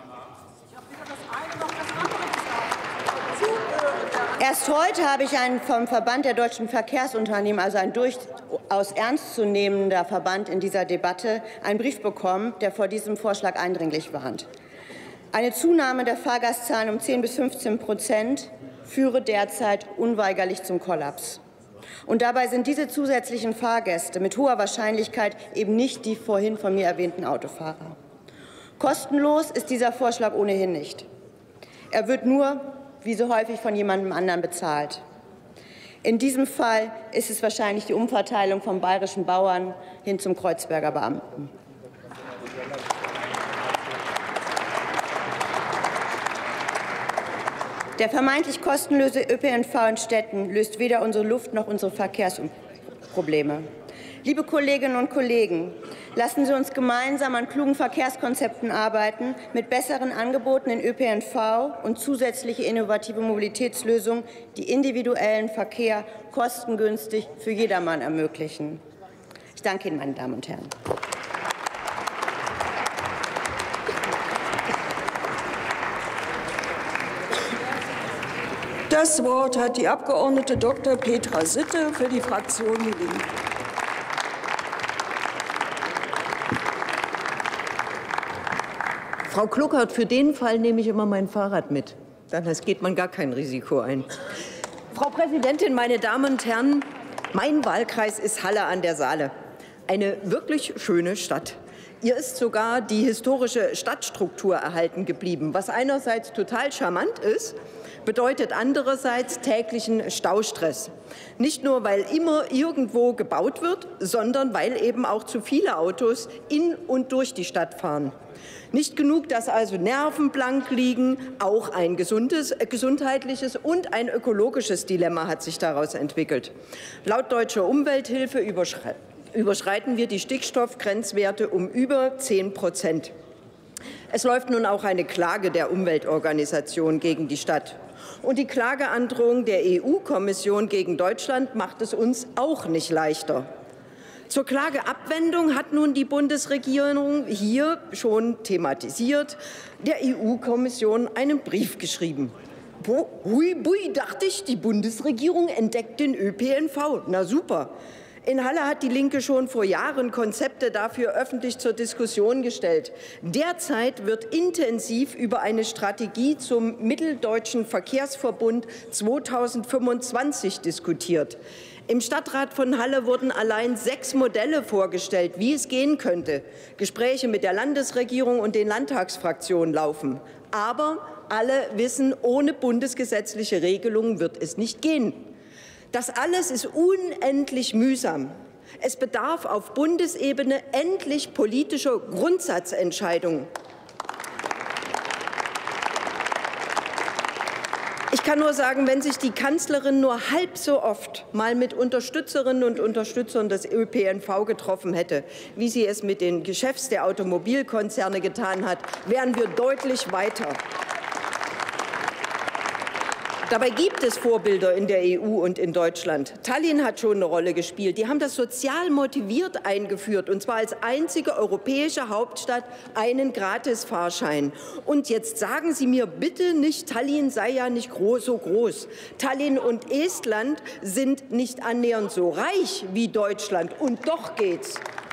Erst heute habe ich einen vom Verband der deutschen Verkehrsunternehmen, also ein durchaus ernstzunehmender Verband in dieser Debatte, einen Brief bekommen, der vor diesem Vorschlag eindringlich warnt. Eine Zunahme der Fahrgastzahlen um zehn bis fünfzehn Prozent führe derzeit unweigerlich zum Kollaps. Und dabei sind diese zusätzlichen Fahrgäste mit hoher Wahrscheinlichkeit eben nicht die vorhin von mir erwähnten Autofahrer. Kostenlos ist dieser Vorschlag ohnehin nicht. Er wird nur, wie so häufig, von jemandem anderen bezahlt. In diesem Fall ist es wahrscheinlich die Umverteilung vom bayerischen Bauern hin zum Kreuzberger Beamten. Der vermeintlich kostenlose Ö P N V in Städten löst weder unsere Luft- noch unsere Verkehrsprobleme. Liebe Kolleginnen und Kollegen, lassen Sie uns gemeinsam an klugen Verkehrskonzepten arbeiten, mit besseren Angeboten in Ö P N V und zusätzliche innovative Mobilitätslösungen, die individuellen Verkehr kostengünstig für jedermann ermöglichen. Ich danke Ihnen, meine Damen und Herren. Das Wort hat die Abgeordnete Doktor Petra Sitte für die Fraktion Die Linke. Frau Kluckert, für den Fall nehme ich immer mein Fahrrad mit. Dann geht man gar kein Risiko ein. Frau Präsidentin, meine Damen und Herren, mein Wahlkreis ist Halle an der Saale. Eine wirklich schöne Stadt. Ihr ist sogar die historische Stadtstruktur erhalten geblieben, was einerseits total charmant ist, bedeutet andererseits täglichen Staustress. Nicht nur, weil immer irgendwo gebaut wird, sondern weil eben auch zu viele Autos in und durch die Stadt fahren. Nicht genug, dass also Nerven blank liegen, auch ein gesundes, äh, gesundheitliches und ein ökologisches Dilemma hat sich daraus entwickelt. Laut Deutscher Umwelthilfe überschre- überschreiten wir die Stickstoffgrenzwerte um über zehn Prozent. Es läuft nun auch eine Klage der Umweltorganisation gegen die Stadt. Und die Klageandrohung der E U-Kommission gegen Deutschland macht es uns auch nicht leichter. Zur Klageabwendung hat nun die Bundesregierung hier schon thematisiert, der E U-Kommission einen Brief geschrieben. Bo, hui, bui, dachte ich, die Bundesregierung entdeckt den Ö P N V. Na super. In Halle hat die Linke schon vor Jahren Konzepte dafür öffentlich zur Diskussion gestellt. Derzeit wird intensiv über eine Strategie zum Mitteldeutschen Verkehrsverbund zweitausendfünfundzwanzig diskutiert. Im Stadtrat von Halle wurden allein sechs Modelle vorgestellt, wie es gehen könnte. Gespräche mit der Landesregierung und den Landtagsfraktionen laufen. Aber alle wissen, ohne bundesgesetzliche Regelungen wird es nicht gehen. Das alles ist unendlich mühsam. Es bedarf auf Bundesebene endlich politischer Grundsatzentscheidungen. Ich kann nur sagen, wenn sich die Kanzlerin nur halb so oft mal mit Unterstützerinnen und Unterstützern des Ö P N V getroffen hätte, wie sie es mit den Chefs der Automobilkonzerne getan hat, wären wir deutlich weiter. Dabei gibt es Vorbilder in der E U und in Deutschland. Tallinn hat schon eine Rolle gespielt. Die haben das sozial motiviert eingeführt, und zwar als einzige europäische Hauptstadt einen Gratisfahrschein. Und jetzt sagen Sie mir bitte nicht, Tallinn sei ja nicht groß, so groß. Tallinn und Estland sind nicht annähernd so reich wie Deutschland, und doch geht's.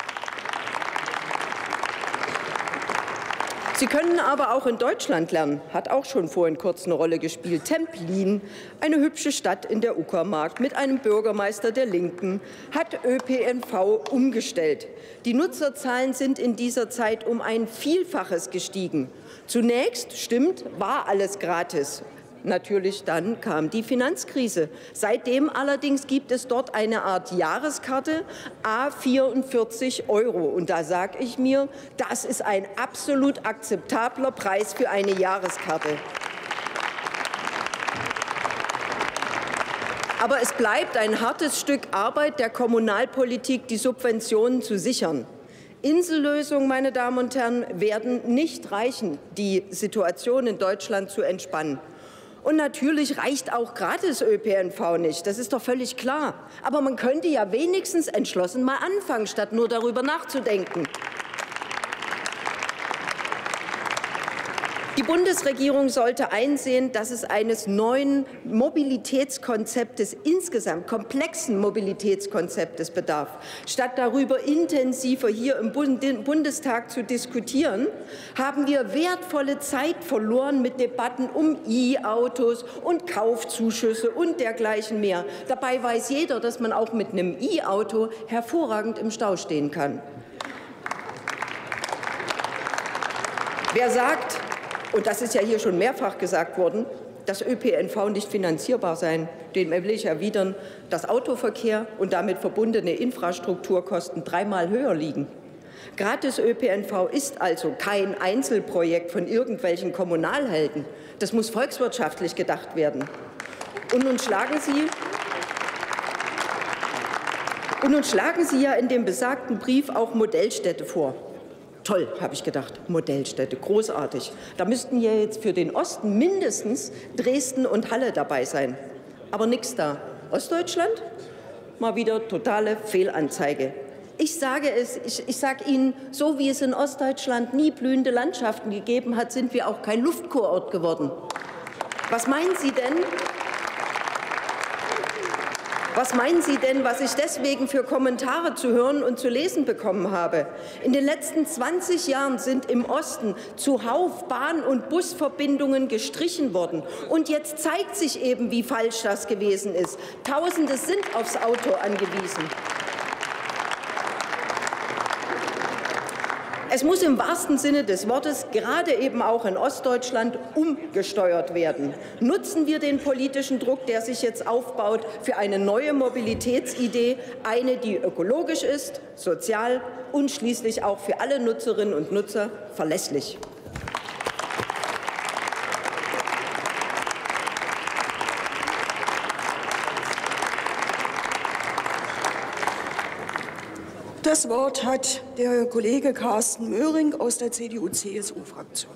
Sie können aber auch in Deutschland lernen, hat auch schon vorhin kurz eine Rolle gespielt. Templin, eine hübsche Stadt in der Uckermark mit einem Bürgermeister der Linken, hat Ö P N V umgestellt. Die Nutzerzahlen sind in dieser Zeit um ein Vielfaches gestiegen. Zunächst, stimmt, war alles gratis. Natürlich, dann kam die Finanzkrise. Seitdem allerdings gibt es dort eine Art Jahreskarte, à vierundvierzig Euro. Und da sage ich mir, das ist ein absolut akzeptabler Preis für eine Jahreskarte. Aber es bleibt ein hartes Stück Arbeit der Kommunalpolitik, die Subventionen zu sichern. Insellösungen, meine Damen und Herren, werden nicht reichen, die Situation in Deutschland zu entspannen. Und natürlich reicht auch gratis Ö P N V nicht, das ist doch völlig klar. Aber man könnte ja wenigstens entschlossen mal anfangen, statt nur darüber nachzudenken. Die Die Bundesregierung sollte einsehen, dass es eines neuen Mobilitätskonzeptes, insgesamt komplexen Mobilitätskonzeptes bedarf. Statt darüber intensiver hier im Bundestag zu diskutieren, haben wir wertvolle Zeit verloren mit Debatten um E-Autos und Kaufzuschüsse und dergleichen mehr. Dabei weiß jeder, dass man auch mit einem E-Auto hervorragend im Stau stehen kann. Wer sagt, und das ist ja hier schon mehrfach gesagt worden, dass Ö P N V nicht finanzierbar sei, dem will ich erwidern, dass Autoverkehr und damit verbundene Infrastrukturkosten dreimal höher liegen. Gratis Ö P N V ist also kein Einzelprojekt von irgendwelchen Kommunalhelden. Das muss volkswirtschaftlich gedacht werden. Und nun schlagen Sie, und nun schlagen Sie ja in dem besagten Brief auch Modellstädte vor. Toll, habe ich gedacht, Modellstädte, großartig. Da müssten ja jetzt für den Osten mindestens Dresden und Halle dabei sein. Aber nichts da. Ostdeutschland? Mal wieder totale Fehlanzeige. Ich sage es, ich, ich sage Ihnen, so wie es in Ostdeutschland nie blühende Landschaften gegeben hat, sind wir auch kein Luftkurort geworden. Was meinen Sie denn? Was meinen Sie denn, was ich deswegen für Kommentare zu hören und zu lesen bekommen habe? In den letzten zwanzig Jahren sind im Osten zuhauf Bahn- und Busverbindungen gestrichen worden. Und jetzt zeigt sich eben, wie falsch das gewesen ist. Tausende sind aufs Auto angewiesen. Es muss im wahrsten Sinne des Wortes, gerade eben auch in Ostdeutschland, umgesteuert werden. Nutzen wir den politischen Druck, der sich jetzt aufbaut, für eine neue Mobilitätsidee, eine, die ökologisch ist, sozial und schließlich auch für alle Nutzerinnen und Nutzer verlässlich. Das Wort hat der Kollege Carsten Möhring aus der C D U C S U-Fraktion.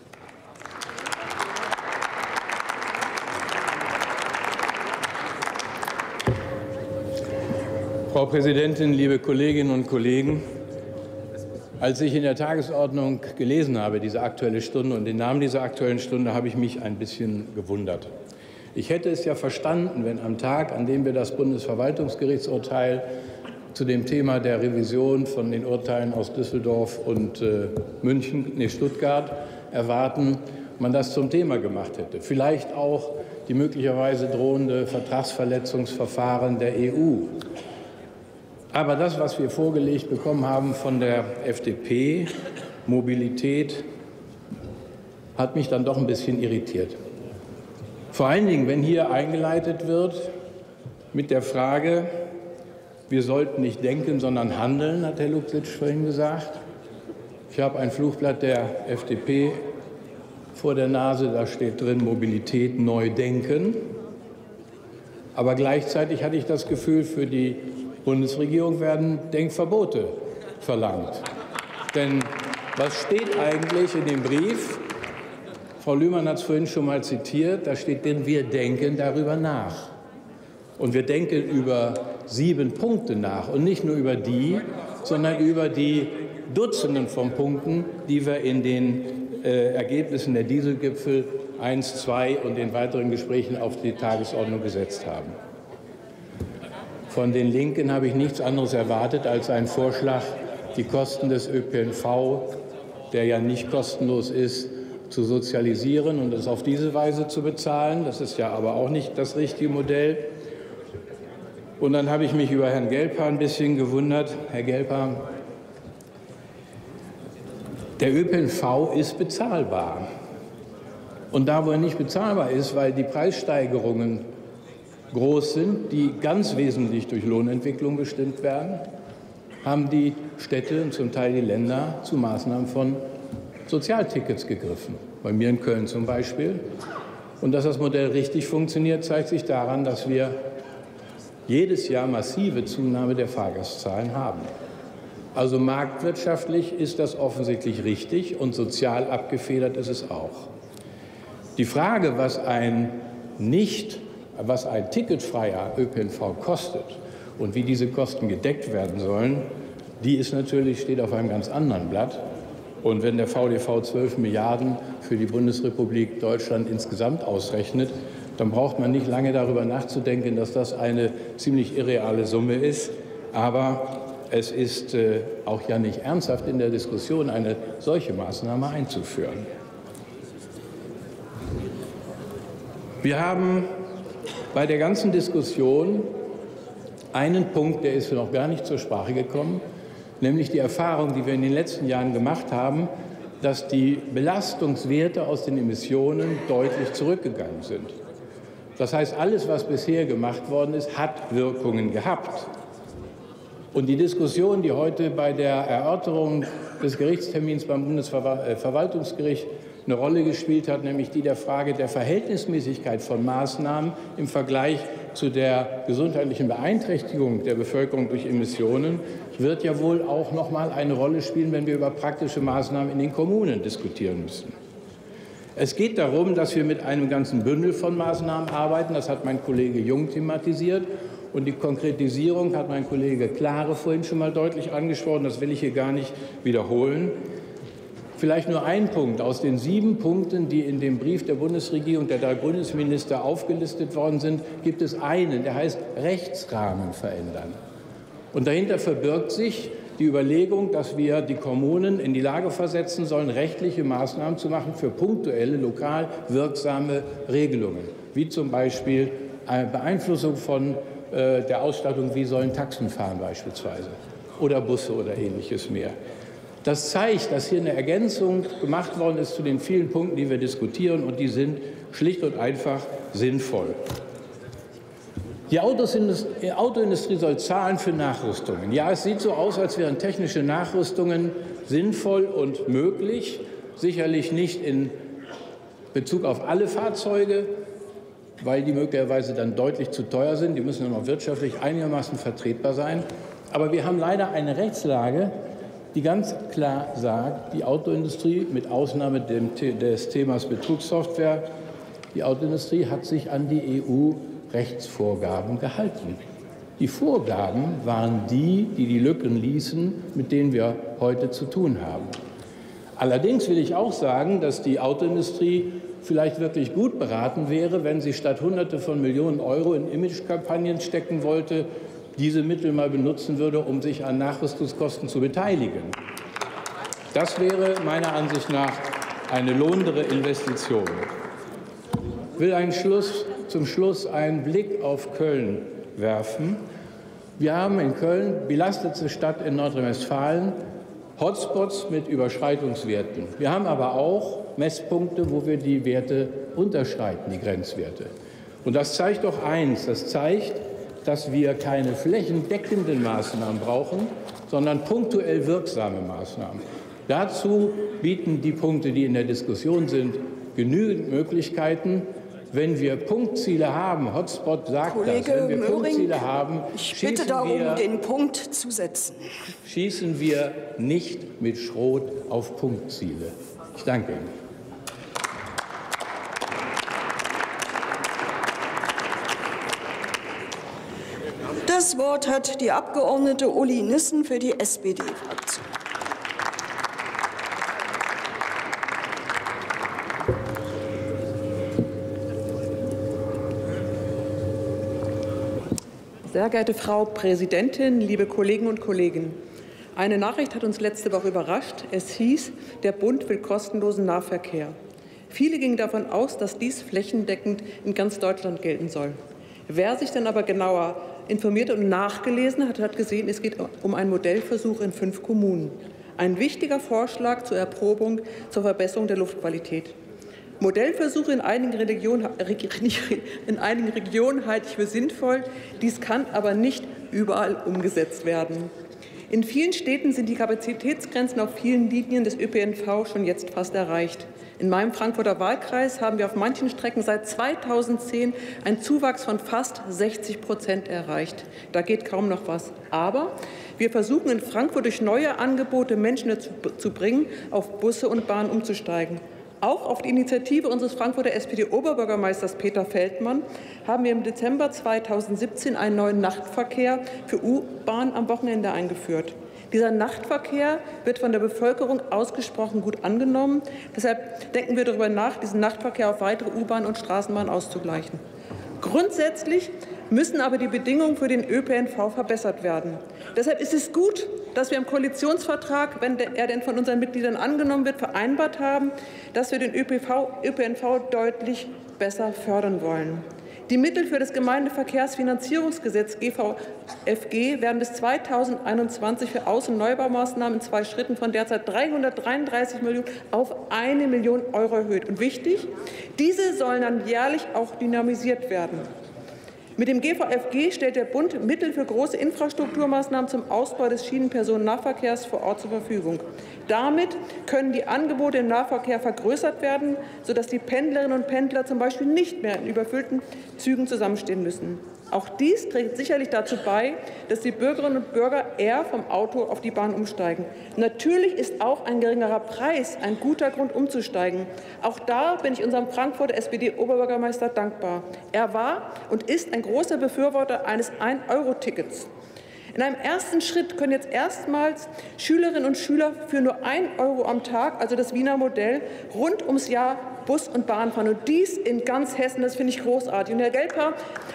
Frau Präsidentin, liebe Kolleginnen und Kollegen! Als ich in der Tagesordnung gelesen habe, diese Aktuelle Stunde und den Namen dieser Aktuellen Stunde, habe ich mich ein bisschen gewundert. Ich hätte es ja verstanden, wenn am Tag, an dem wir das Bundesverwaltungsgerichtsurteil zu dem Thema der Revision von den Urteilen aus Düsseldorf und äh, München, nee, Stuttgart erwarten, man das zum Thema gemacht hätte. Vielleicht auch die möglicherweise drohende Vertragsverletzungsverfahren der E U. Aber das, was wir vorgelegt bekommen haben von der F D P, Mobilität, hat mich dann doch ein bisschen irritiert. Vor allen Dingen, wenn hier eingeleitet wird mit der Frage, wir sollten nicht denken, sondern handeln, hat Herr Luksic vorhin gesagt. Ich habe ein Flugblatt der F D P vor der Nase, da steht drin Mobilität neu denken. Aber gleichzeitig hatte ich das Gefühl, für die Bundesregierung werden Denkverbote verlangt. Denn was steht eigentlich in dem Brief? Frau Lühmann hat es vorhin schon mal zitiert, da steht drin, wir denken darüber nach. Und wir denken über sieben Punkte nach und nicht nur über die, sondern über die Dutzenden von Punkten, die wir in den äh, Ergebnissen der Dieselgipfel eins, zwei und den weiteren Gesprächen auf die Tagesordnung gesetzt haben. Von den Linken habe ich nichts anderes erwartet als einen Vorschlag, die Kosten des Ö P N V, der ja nicht kostenlos ist, zu sozialisieren und es auf diese Weise zu bezahlen. Das ist ja aber auch nicht das richtige Modell. Und dann habe ich mich über Herrn Gelper ein bisschen gewundert. Herr Gelper, der Ö P N V ist bezahlbar. Und da, wo er nicht bezahlbar ist, weil die Preissteigerungen groß sind, die ganz wesentlich durch Lohnentwicklung bestimmt werden, haben die Städte und zum Teil die Länder zu Maßnahmen von Sozialtickets gegriffen. Bei mir in Köln zum Beispiel. Und dass das Modell richtig funktioniert, zeigt sich daran, dass wir jedes Jahr massive Zunahme der Fahrgastzahlen haben. Also marktwirtschaftlich ist das offensichtlich richtig und sozial abgefedert ist es auch. Die Frage, was ein nicht, was ein ticketfreier Ö P N V kostet und wie diese Kosten gedeckt werden sollen, die ist natürlich, steht auf einem ganz anderen Blatt. Und wenn der V D V zwölf Milliarden für die Bundesrepublik Deutschland insgesamt ausrechnet, dann braucht man nicht lange darüber nachzudenken, dass das eine ziemlich irreale Summe ist. Aber es ist äh, auch ja nicht ernsthaft in der Diskussion, eine solche Maßnahme einzuführen. Wir haben bei der ganzen Diskussion einen Punkt, der ist noch gar nicht zur Sprache gekommen, nämlich die Erfahrung, die wir in den letzten Jahren gemacht haben, dass die Belastungswerte aus den Emissionen deutlich zurückgegangen sind. Das heißt, alles, was bisher gemacht worden ist, hat Wirkungen gehabt. Und die Diskussion, die heute bei der Erörterung des Gerichtstermins beim Bundesverwaltungsgericht eine Rolle gespielt hat, nämlich die der Frage der Verhältnismäßigkeit von Maßnahmen im Vergleich zu der gesundheitlichen Beeinträchtigung der Bevölkerung durch Emissionen, wird ja wohl auch noch mal eine Rolle spielen, wenn wir über praktische Maßnahmen in den Kommunen diskutieren müssen. Es geht darum, dass wir mit einem ganzen Bündel von Maßnahmen arbeiten. Das hat mein Kollege Jung thematisiert. Und die Konkretisierung hat mein Kollege Klare vorhin schon mal deutlich angesprochen. Das will ich hier gar nicht wiederholen. Vielleicht nur ein Punkt. Aus den sieben Punkten, die in dem Brief der Bundesregierung, der drei Bundesminister aufgelistet worden sind, gibt es einen, der heißt Rechtsrahmen verändern. Und dahinter verbirgt sich die Überlegung, dass wir die Kommunen in die Lage versetzen sollen, rechtliche Maßnahmen zu machen für punktuelle, lokal wirksame Regelungen, wie zum Beispiel eine Beeinflussung von äh, der Ausstattung, wie sollen Taxen fahren beispielsweise, oder Busse oder Ähnliches mehr. Das zeigt, dass hier eine Ergänzung gemacht worden ist zu den vielen Punkten, die wir diskutieren, und die sind schlicht und einfach sinnvoll. Die Autoindustrie soll zahlen für Nachrüstungen. Ja, es sieht so aus, als wären technische Nachrüstungen sinnvoll und möglich. Sicherlich nicht in Bezug auf alle Fahrzeuge, weil die möglicherweise dann deutlich zu teuer sind. Die müssen dann auch wirtschaftlich einigermaßen vertretbar sein. Aber wir haben leider eine Rechtslage, die ganz klar sagt, die Autoindustrie, mit Ausnahme des Themas Betrugssoftware, die Autoindustrie hat sich an die E U-Rechtsvorgaben gehalten. Die Vorgaben waren die, die die Lücken ließen, mit denen wir heute zu tun haben. Allerdings will ich auch sagen, dass die Autoindustrie vielleicht wirklich gut beraten wäre, wenn sie statt Hunderte von Millionen Euro in Imagekampagnen stecken wollte, diese Mittel mal benutzen würde, um sich an Nachrüstungskosten zu beteiligen. Das wäre meiner Ansicht nach eine lohnendere Investition. Ich will einen Schluss, zum Schluss einen Blick auf Köln werfen. Wir haben in Köln, belastete Stadt in Nordrhein-Westfalen, Hotspots mit Überschreitungswerten. Wir haben aber auch Messpunkte, wo wir die Werte unterschreiten, die Grenzwerte. Und das zeigt doch eins, das zeigt, dass wir keine flächendeckenden Maßnahmen brauchen, sondern punktuell wirksame Maßnahmen. Dazu bieten die Punkte, die in der Diskussion sind, genügend Möglichkeiten. Wenn wir Punktziele haben, Hotspot sagt Kollege das, wenn wir Möhring, Punktziele haben, ich bitte darum, wir, den Punkt zu setzen. Schießen wir nicht mit Schrot auf Punktziele. Ich danke Ihnen. Das Wort hat die Abgeordnete Uli Nissen für die S P D-Fraktion. Sehr geehrte Frau Präsidentin, liebe Kolleginnen und Kollegen! Eine Nachricht hat uns letzte Woche überrascht. Es hieß, der Bund will kostenlosen Nahverkehr. Viele gingen davon aus, dass dies flächendeckend in ganz Deutschland gelten soll. Wer sich dann aber genauer informiert und nachgelesen hat, hat gesehen, es geht um einen Modellversuch in fünf Kommunen. Ein wichtiger Vorschlag zur Erprobung zur Verbesserung der Luftqualität. Modellversuche in einigen, Regionen, in einigen Regionen halte ich für sinnvoll. Dies kann aber nicht überall umgesetzt werden. In vielen Städten sind die Kapazitätsgrenzen auf vielen Linien des Ö P N V schon jetzt fast erreicht. In meinem Frankfurter Wahlkreis haben wir auf manchen Strecken seit zweitausendzehn einen Zuwachs von fast sechzig Prozent erreicht. Da geht kaum noch was. Aber wir versuchen in Frankfurt durch neue Angebote Menschen dazu zu bringen, auf Busse und Bahnen umzusteigen. Auch auf die Initiative unseres Frankfurter S P D-Oberbürgermeisters Peter Feldmann haben wir im Dezember zweitausendsiebzehn einen neuen Nachtverkehr für U-Bahn am Wochenende eingeführt. Dieser Nachtverkehr wird von der Bevölkerung ausgesprochen gut angenommen. Deshalb denken wir darüber nach, diesen Nachtverkehr auf weitere U-Bahn und Straßenbahn auszugleichen. Grundsätzlich müssen aber die Bedingungen für den Ö P N V verbessert werden. Deshalb ist es gut, dass wir im Koalitionsvertrag, wenn er denn von unseren Mitgliedern angenommen wird, vereinbart haben, dass wir den Ö P N V deutlich besser fördern wollen. Die Mittel für das Gemeindeverkehrsfinanzierungsgesetz G V F G werden bis zweitausendeinundzwanzig für Aus- und Neubaumaßnahmen in zwei Schritten von derzeit dreihundertdreiunddreißig Millionen auf eine Million Euro erhöht. Und wichtig, diese sollen dann jährlich auch dynamisiert werden. Mit dem G V F G stellt der Bund Mittel für große Infrastrukturmaßnahmen zum Ausbau des Schienenpersonennahverkehrs vor Ort zur Verfügung. Damit können die Angebote im Nahverkehr vergrößert werden, sodass die Pendlerinnen und Pendler zum Beispiel nicht mehr in überfüllten Zügen zusammenstehen müssen. Auch dies trägt sicherlich dazu bei, dass die Bürgerinnen und Bürger eher vom Auto auf die Bahn umsteigen. Natürlich ist auch ein geringerer Preis ein guter Grund, umzusteigen. Auch da bin ich unserem Frankfurter S P D-Oberbürgermeister dankbar. Er war und ist ein großer Befürworter eines ein Euro Tickets. In einem ersten Schritt können jetzt erstmals Schülerinnen und Schüler für nur ein Euro am Tag, also das Wiener Modell, rund ums Jahr Bus und Bahn fahren. Und dies in ganz Hessen, das finde ich großartig. Und Herr Gelper,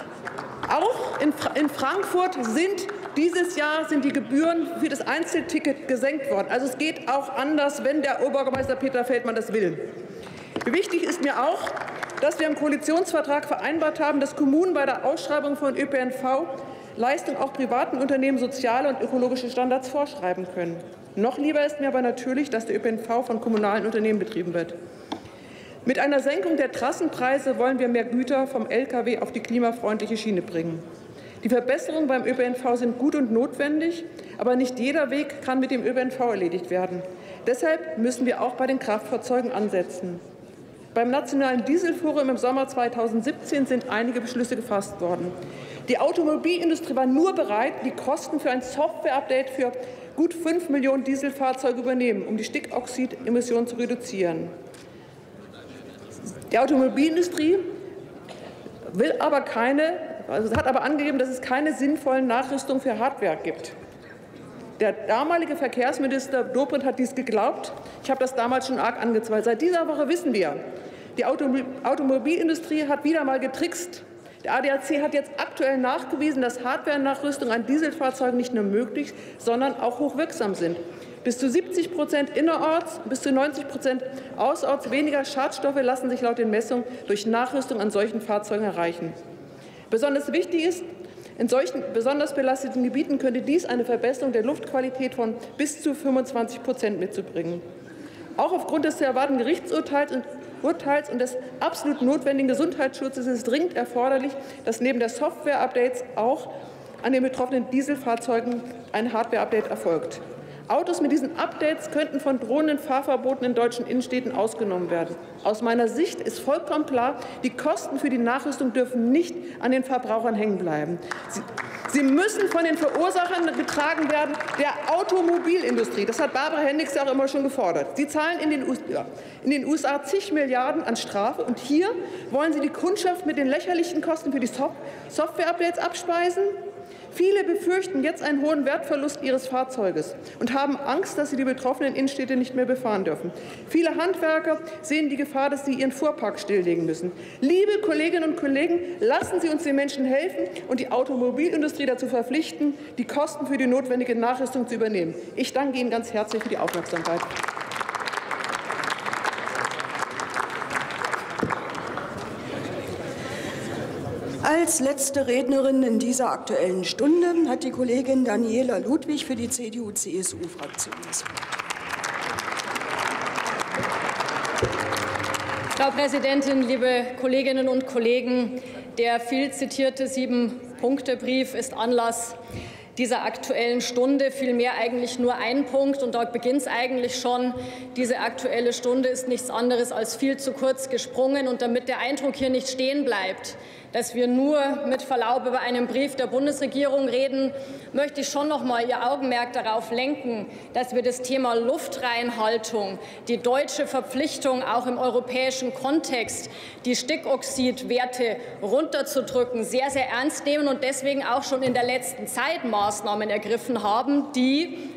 auch in, Fra in Frankfurt sind dieses Jahr sind die Gebühren für das Einzelticket gesenkt worden. Also es geht auch anders, wenn der Oberbürgermeister Peter Feldmann das will. Wichtig ist mir auch, dass wir im Koalitionsvertrag vereinbart haben, dass Kommunen bei der Ausschreibung von Ö P N V Leistung auch privaten Unternehmen soziale und ökologische Standards vorschreiben können. Noch lieber ist mir aber natürlich, dass der Ö P N V von kommunalen Unternehmen betrieben wird. Mit einer Senkung der Trassenpreise wollen wir mehr Güter vom L K W auf die klimafreundliche Schiene bringen. Die Verbesserungen beim Ö P N V sind gut und notwendig, aber nicht jeder Weg kann mit dem Ö P N V erledigt werden. Deshalb müssen wir auch bei den Kraftfahrzeugen ansetzen. Beim Nationalen Dieselforum im Sommer zweitausendsiebzehn sind einige Beschlüsse gefasst worden. Die Automobilindustrie war nur bereit, die Kosten für ein Software-Update für gut fünf Millionen Dieselfahrzeuge übernehmen, um die Stickoxidemissionen zu reduzieren. Die Automobilindustrie will aber keine, also hat aber angegeben, dass es keine sinnvollen Nachrüstungen für Hardware gibt. Der damalige Verkehrsminister Dobrindt hat dies geglaubt. Ich habe das damals schon arg angezweifelt. Seit dieser Woche wissen wir, die Automobilindustrie hat wieder mal getrickst. Der A D A C hat jetzt aktuell nachgewiesen, dass Hardware-Nachrüstungen an Dieselfahrzeugen nicht nur möglich, sondern auch hochwirksam sind. Bis zu siebzig Prozent innerorts, bis zu neunzig Prozent außerorts weniger Schadstoffe lassen sich laut den Messungen durch Nachrüstung an solchen Fahrzeugen erreichen. Besonders wichtig ist, in solchen besonders belasteten Gebieten könnte dies eine Verbesserung der Luftqualität von bis zu fünfundzwanzig Prozent mitzubringen. Auch aufgrund des zu erwartenden Gerichtsurteils und, Urteils und des absolut notwendigen Gesundheitsschutzes ist es dringend erforderlich, dass neben der Software-Updates auch an den betroffenen Dieselfahrzeugen ein Hardware-Update erfolgt. Autos mit diesen Updates könnten von drohenden Fahrverboten in deutschen Innenstädten ausgenommen werden. Aus meiner Sicht ist vollkommen klar, die Kosten für die Nachrüstung dürfen nicht an den Verbrauchern hängen bleiben. Sie, sie müssen von den Verursachern getragen werden, der Automobilindustrie. Das hat Barbara Hendricks ja auch immer schon gefordert. Sie zahlen in den, ja, in den U S A zig Milliarden an Strafe. Und hier wollen Sie die Kundschaft mit den lächerlichen Kosten für die Software-Updates abspeisen? Viele befürchten jetzt einen hohen Wertverlust ihres Fahrzeuges und haben Angst, dass sie die betroffenen Innenstädte nicht mehr befahren dürfen. Viele Handwerker sehen die Gefahr, dass sie ihren Fuhrpark stilllegen müssen. Liebe Kolleginnen und Kollegen, lassen Sie uns den Menschen helfen und die Automobilindustrie dazu verpflichten, die Kosten für die notwendige Nachrüstung zu übernehmen. Ich danke Ihnen ganz herzlich für die Aufmerksamkeit. Als letzte Rednerin in dieser Aktuellen Stunde hat die Kollegin Daniela Ludwig für die C D U C S U-Fraktion das Wort. Frau Präsidentin, liebe Kolleginnen und Kollegen! Der viel zitierte Sieben-Punkte-Brief ist Anlass dieser Aktuellen Stunde, vielmehr eigentlich nur ein Punkt, und dort beginnt es eigentlich schon. Diese Aktuelle Stunde ist nichts anderes als viel zu kurz gesprungen. Und damit der Eindruck hier nicht stehen bleibt, dass wir nur mit Verlaub über einen Brief der Bundesregierung reden, möchte ich schon noch mal Ihr Augenmerk darauf lenken, dass wir das Thema Luftreinhaltung, die deutsche Verpflichtung auch im europäischen Kontext, die Stickoxidwerte runterzudrücken, sehr, sehr ernst nehmen und deswegen auch schon in der letzten Zeit Maßnahmen ergriffen haben, die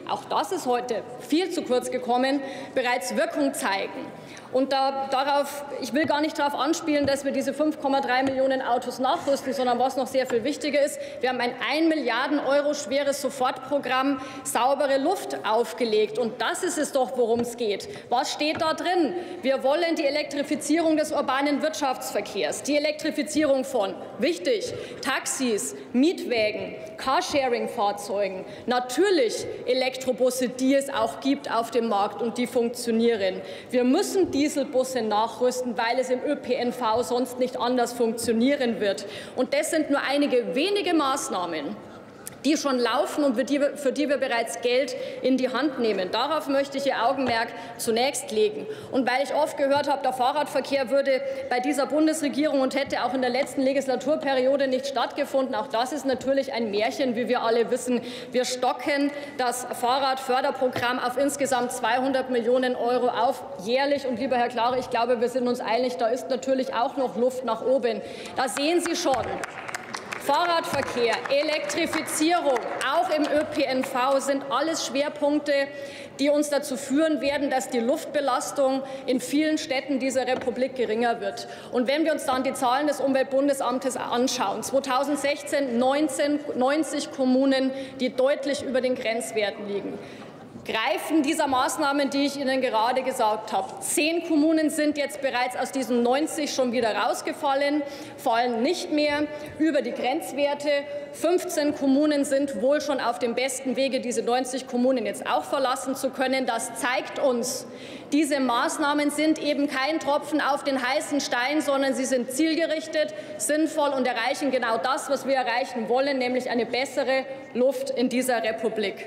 auch das ist heute viel zu kurz gekommen, bereits Wirkung zeigen. Und da, darauf, ich will gar nicht darauf anspielen, dass wir diese fünf Komma drei Millionen Autos nachrüsten, sondern was noch sehr viel wichtiger ist, wir haben ein ein Milliarden Euro schweres Sofortprogramm saubere Luft aufgelegt. Und das ist es doch, worum es geht. Was steht da drin? Wir wollen die Elektrifizierung des urbanen Wirtschaftsverkehrs, die Elektrifizierung von, wichtig, Taxis, Mietwägen, Carsharing-Fahrzeugen, natürlich Elektrobusse, die es auch gibt auf dem Markt und die funktionieren. Wir müssen die Dieselbusse nachrüsten, weil es im Ö P N V sonst nicht anders funktionieren wird. Und das sind nur einige wenige Maßnahmen, die schon laufen und für die, für die wir bereits Geld in die Hand nehmen. Darauf möchte ich Ihr Augenmerk zunächst legen. Und weil ich oft gehört habe, der Fahrradverkehr würde bei dieser Bundesregierung und hätte auch in der letzten Legislaturperiode nicht stattgefunden, auch das ist natürlich ein Märchen, wie wir alle wissen. Wir stocken das Fahrradförderprogramm auf insgesamt zweihundert Millionen Euro auf, jährlich. Und lieber Herr Klare, ich glaube, wir sind uns einig, da ist natürlich auch noch Luft nach oben. Da sehen Sie schon. Fahrradverkehr, Elektrifizierung, auch im Ö P N V sind alles Schwerpunkte, die uns dazu führen werden, dass die Luftbelastung in vielen Städten dieser Republik geringer wird. Und wenn wir uns dann die Zahlen des Umweltbundesamtes anschauen, zweitausendsechzehn neunzig Kommunen, die deutlich über den Grenzwerten liegen. Greifen dieser Maßnahmen, die ich Ihnen gerade gesagt habe. Zehn Kommunen sind jetzt bereits aus diesen neunzig schon wieder rausgefallen, fallen nicht mehr über die Grenzwerte. fünfzehn Kommunen sind wohl schon auf dem besten Wege, diese neunzig Kommunen jetzt auch verlassen zu können. Das zeigt uns, diese Maßnahmen sind eben kein Tropfen auf den heißen Stein, sondern sie sind zielgerichtet, sinnvoll und erreichen genau das, was wir erreichen wollen, nämlich eine bessere Luft in dieser Republik.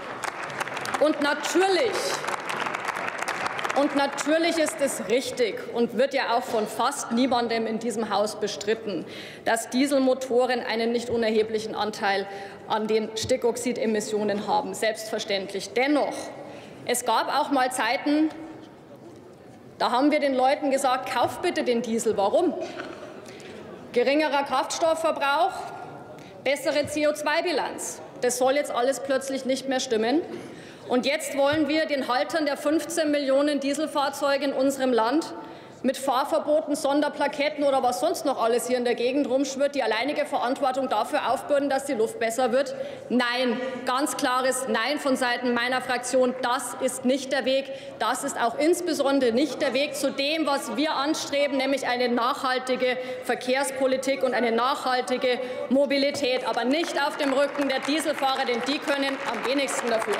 Und natürlich, und natürlich ist es richtig und wird ja auch von fast niemandem in diesem Haus bestritten, dass Dieselmotoren einen nicht unerheblichen Anteil an den Stickoxidemissionen haben. Selbstverständlich. Dennoch, es gab auch mal Zeiten, da haben wir den Leuten gesagt, kauft bitte den Diesel. Warum? Geringerer Kraftstoffverbrauch, bessere C O zwei Bilanz. Das soll jetzt alles plötzlich nicht mehr stimmen. Und jetzt wollen wir den Haltern der fünfzehn Millionen Dieselfahrzeuge in unserem Land mit Fahrverboten, Sonderplaketten oder was sonst noch alles hier in der Gegend rumschwirrt, die alleinige Verantwortung dafür aufbürden, dass die Luft besser wird? Nein, ganz klares Nein von Seiten meiner Fraktion. Das ist nicht der Weg. Das ist auch insbesondere nicht der Weg zu dem, was wir anstreben, nämlich eine nachhaltige Verkehrspolitik und eine nachhaltige Mobilität, aber nicht auf dem Rücken der Dieselfahrer, denn die können am wenigsten dafür.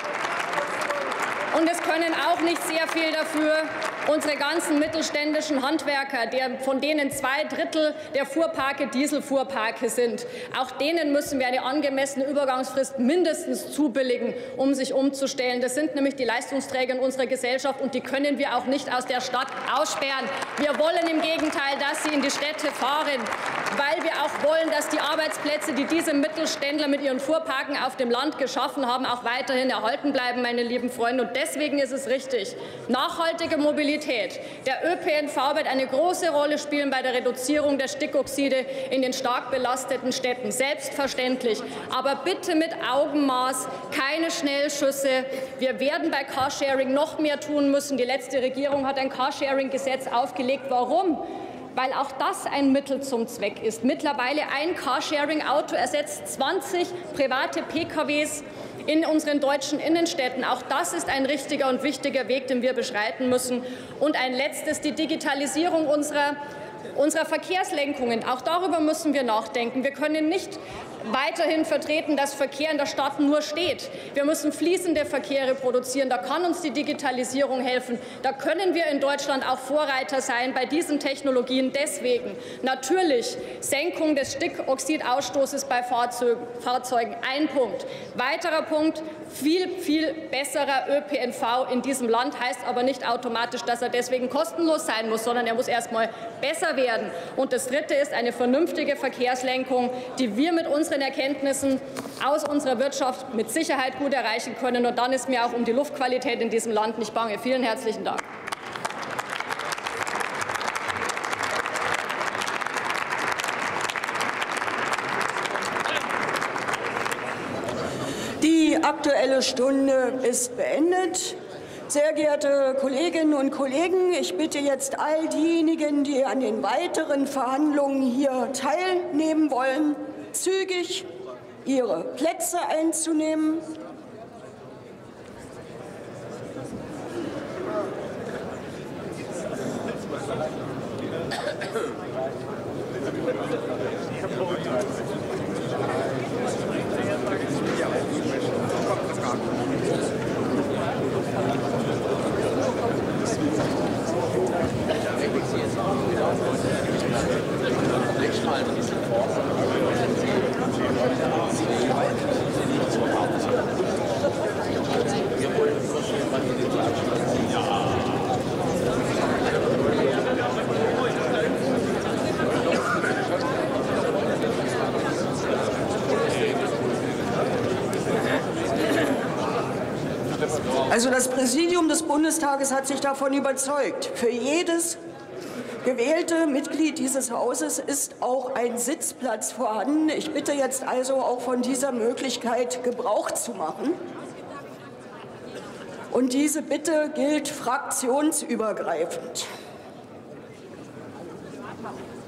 Und es können auch nicht sehr viel dafür unsere ganzen mittelständischen Handwerker, der, von denen zwei Drittel der Fuhrparke Dieselfuhrparke sind. Auch denen müssen wir eine angemessene Übergangsfrist mindestens zubilligen, um sich umzustellen. Das sind nämlich die Leistungsträger in unserer Gesellschaft, und die können wir auch nicht aus der Stadt aussperren. Wir wollen im Gegenteil, dass sie in die Städte fahren, weil wir auch wollen, dass die Arbeitsplätze, die diese Mittelständler mit ihren Fuhrparken auf dem Land geschaffen haben, auch weiterhin erhalten bleiben, meine lieben Freunde. Und deswegen ist es richtig, nachhaltige Mobilität. Der Ö P N V wird eine große Rolle spielen bei der Reduzierung der Stickoxide in den stark belasteten Städten. Selbstverständlich. Aber bitte mit Augenmaß, keine Schnellschüsse. Wir werden bei Carsharing noch mehr tun müssen. Die letzte Regierung hat ein Carsharing-Gesetz aufgelegt. Warum? Weil auch das ein Mittel zum Zweck ist. Mittlerweile ein Carsharing-Auto ersetzt zwanzig private P K Ws in unseren deutschen Innenstädten. Auch das ist ein richtiger und wichtiger Weg, den wir beschreiten müssen. Und ein letztes, die Digitalisierung unserer, unserer Verkehrslenkungen. Auch darüber müssen wir nachdenken. Wir können nicht weiterhin vertreten, dass Verkehr in der Stadt nur steht. Wir müssen fließende Verkehre produzieren. Da kann uns die Digitalisierung helfen. Da können wir in Deutschland auch Vorreiter sein bei diesen Technologien. Deswegen natürlich Senkung des Stickoxidausstoßes bei Fahrzeugen. Ein Punkt. Weiterer Punkt. Viel, viel besserer Ö P N V in diesem Land heißt aber nicht automatisch, dass er deswegen kostenlos sein muss, sondern er muss erst mal besser werden. Und das Dritte ist eine vernünftige Verkehrslenkung, die wir mit unseren Erkenntnissen aus unserer Wirtschaft mit Sicherheit gut erreichen können. Und dann ist mir auch um die Luftqualität in diesem Land nicht bange. Vielen herzlichen Dank. Die Aktuelle Stunde ist beendet. Sehr geehrte Kolleginnen und Kollegen, ich bitte jetzt all diejenigen, die an den weiteren Verhandlungen hier teilnehmen wollen, zügig ihre Plätze einzunehmen. Also das Präsidium des Bundestages hat sich davon überzeugt, für jedes gewählte Mitglied dieses Hauses ist auch ein Sitzplatz vorhanden. Ich bitte jetzt also auch von dieser Möglichkeit Gebrauch zu machen. Und diese Bitte gilt fraktionsübergreifend.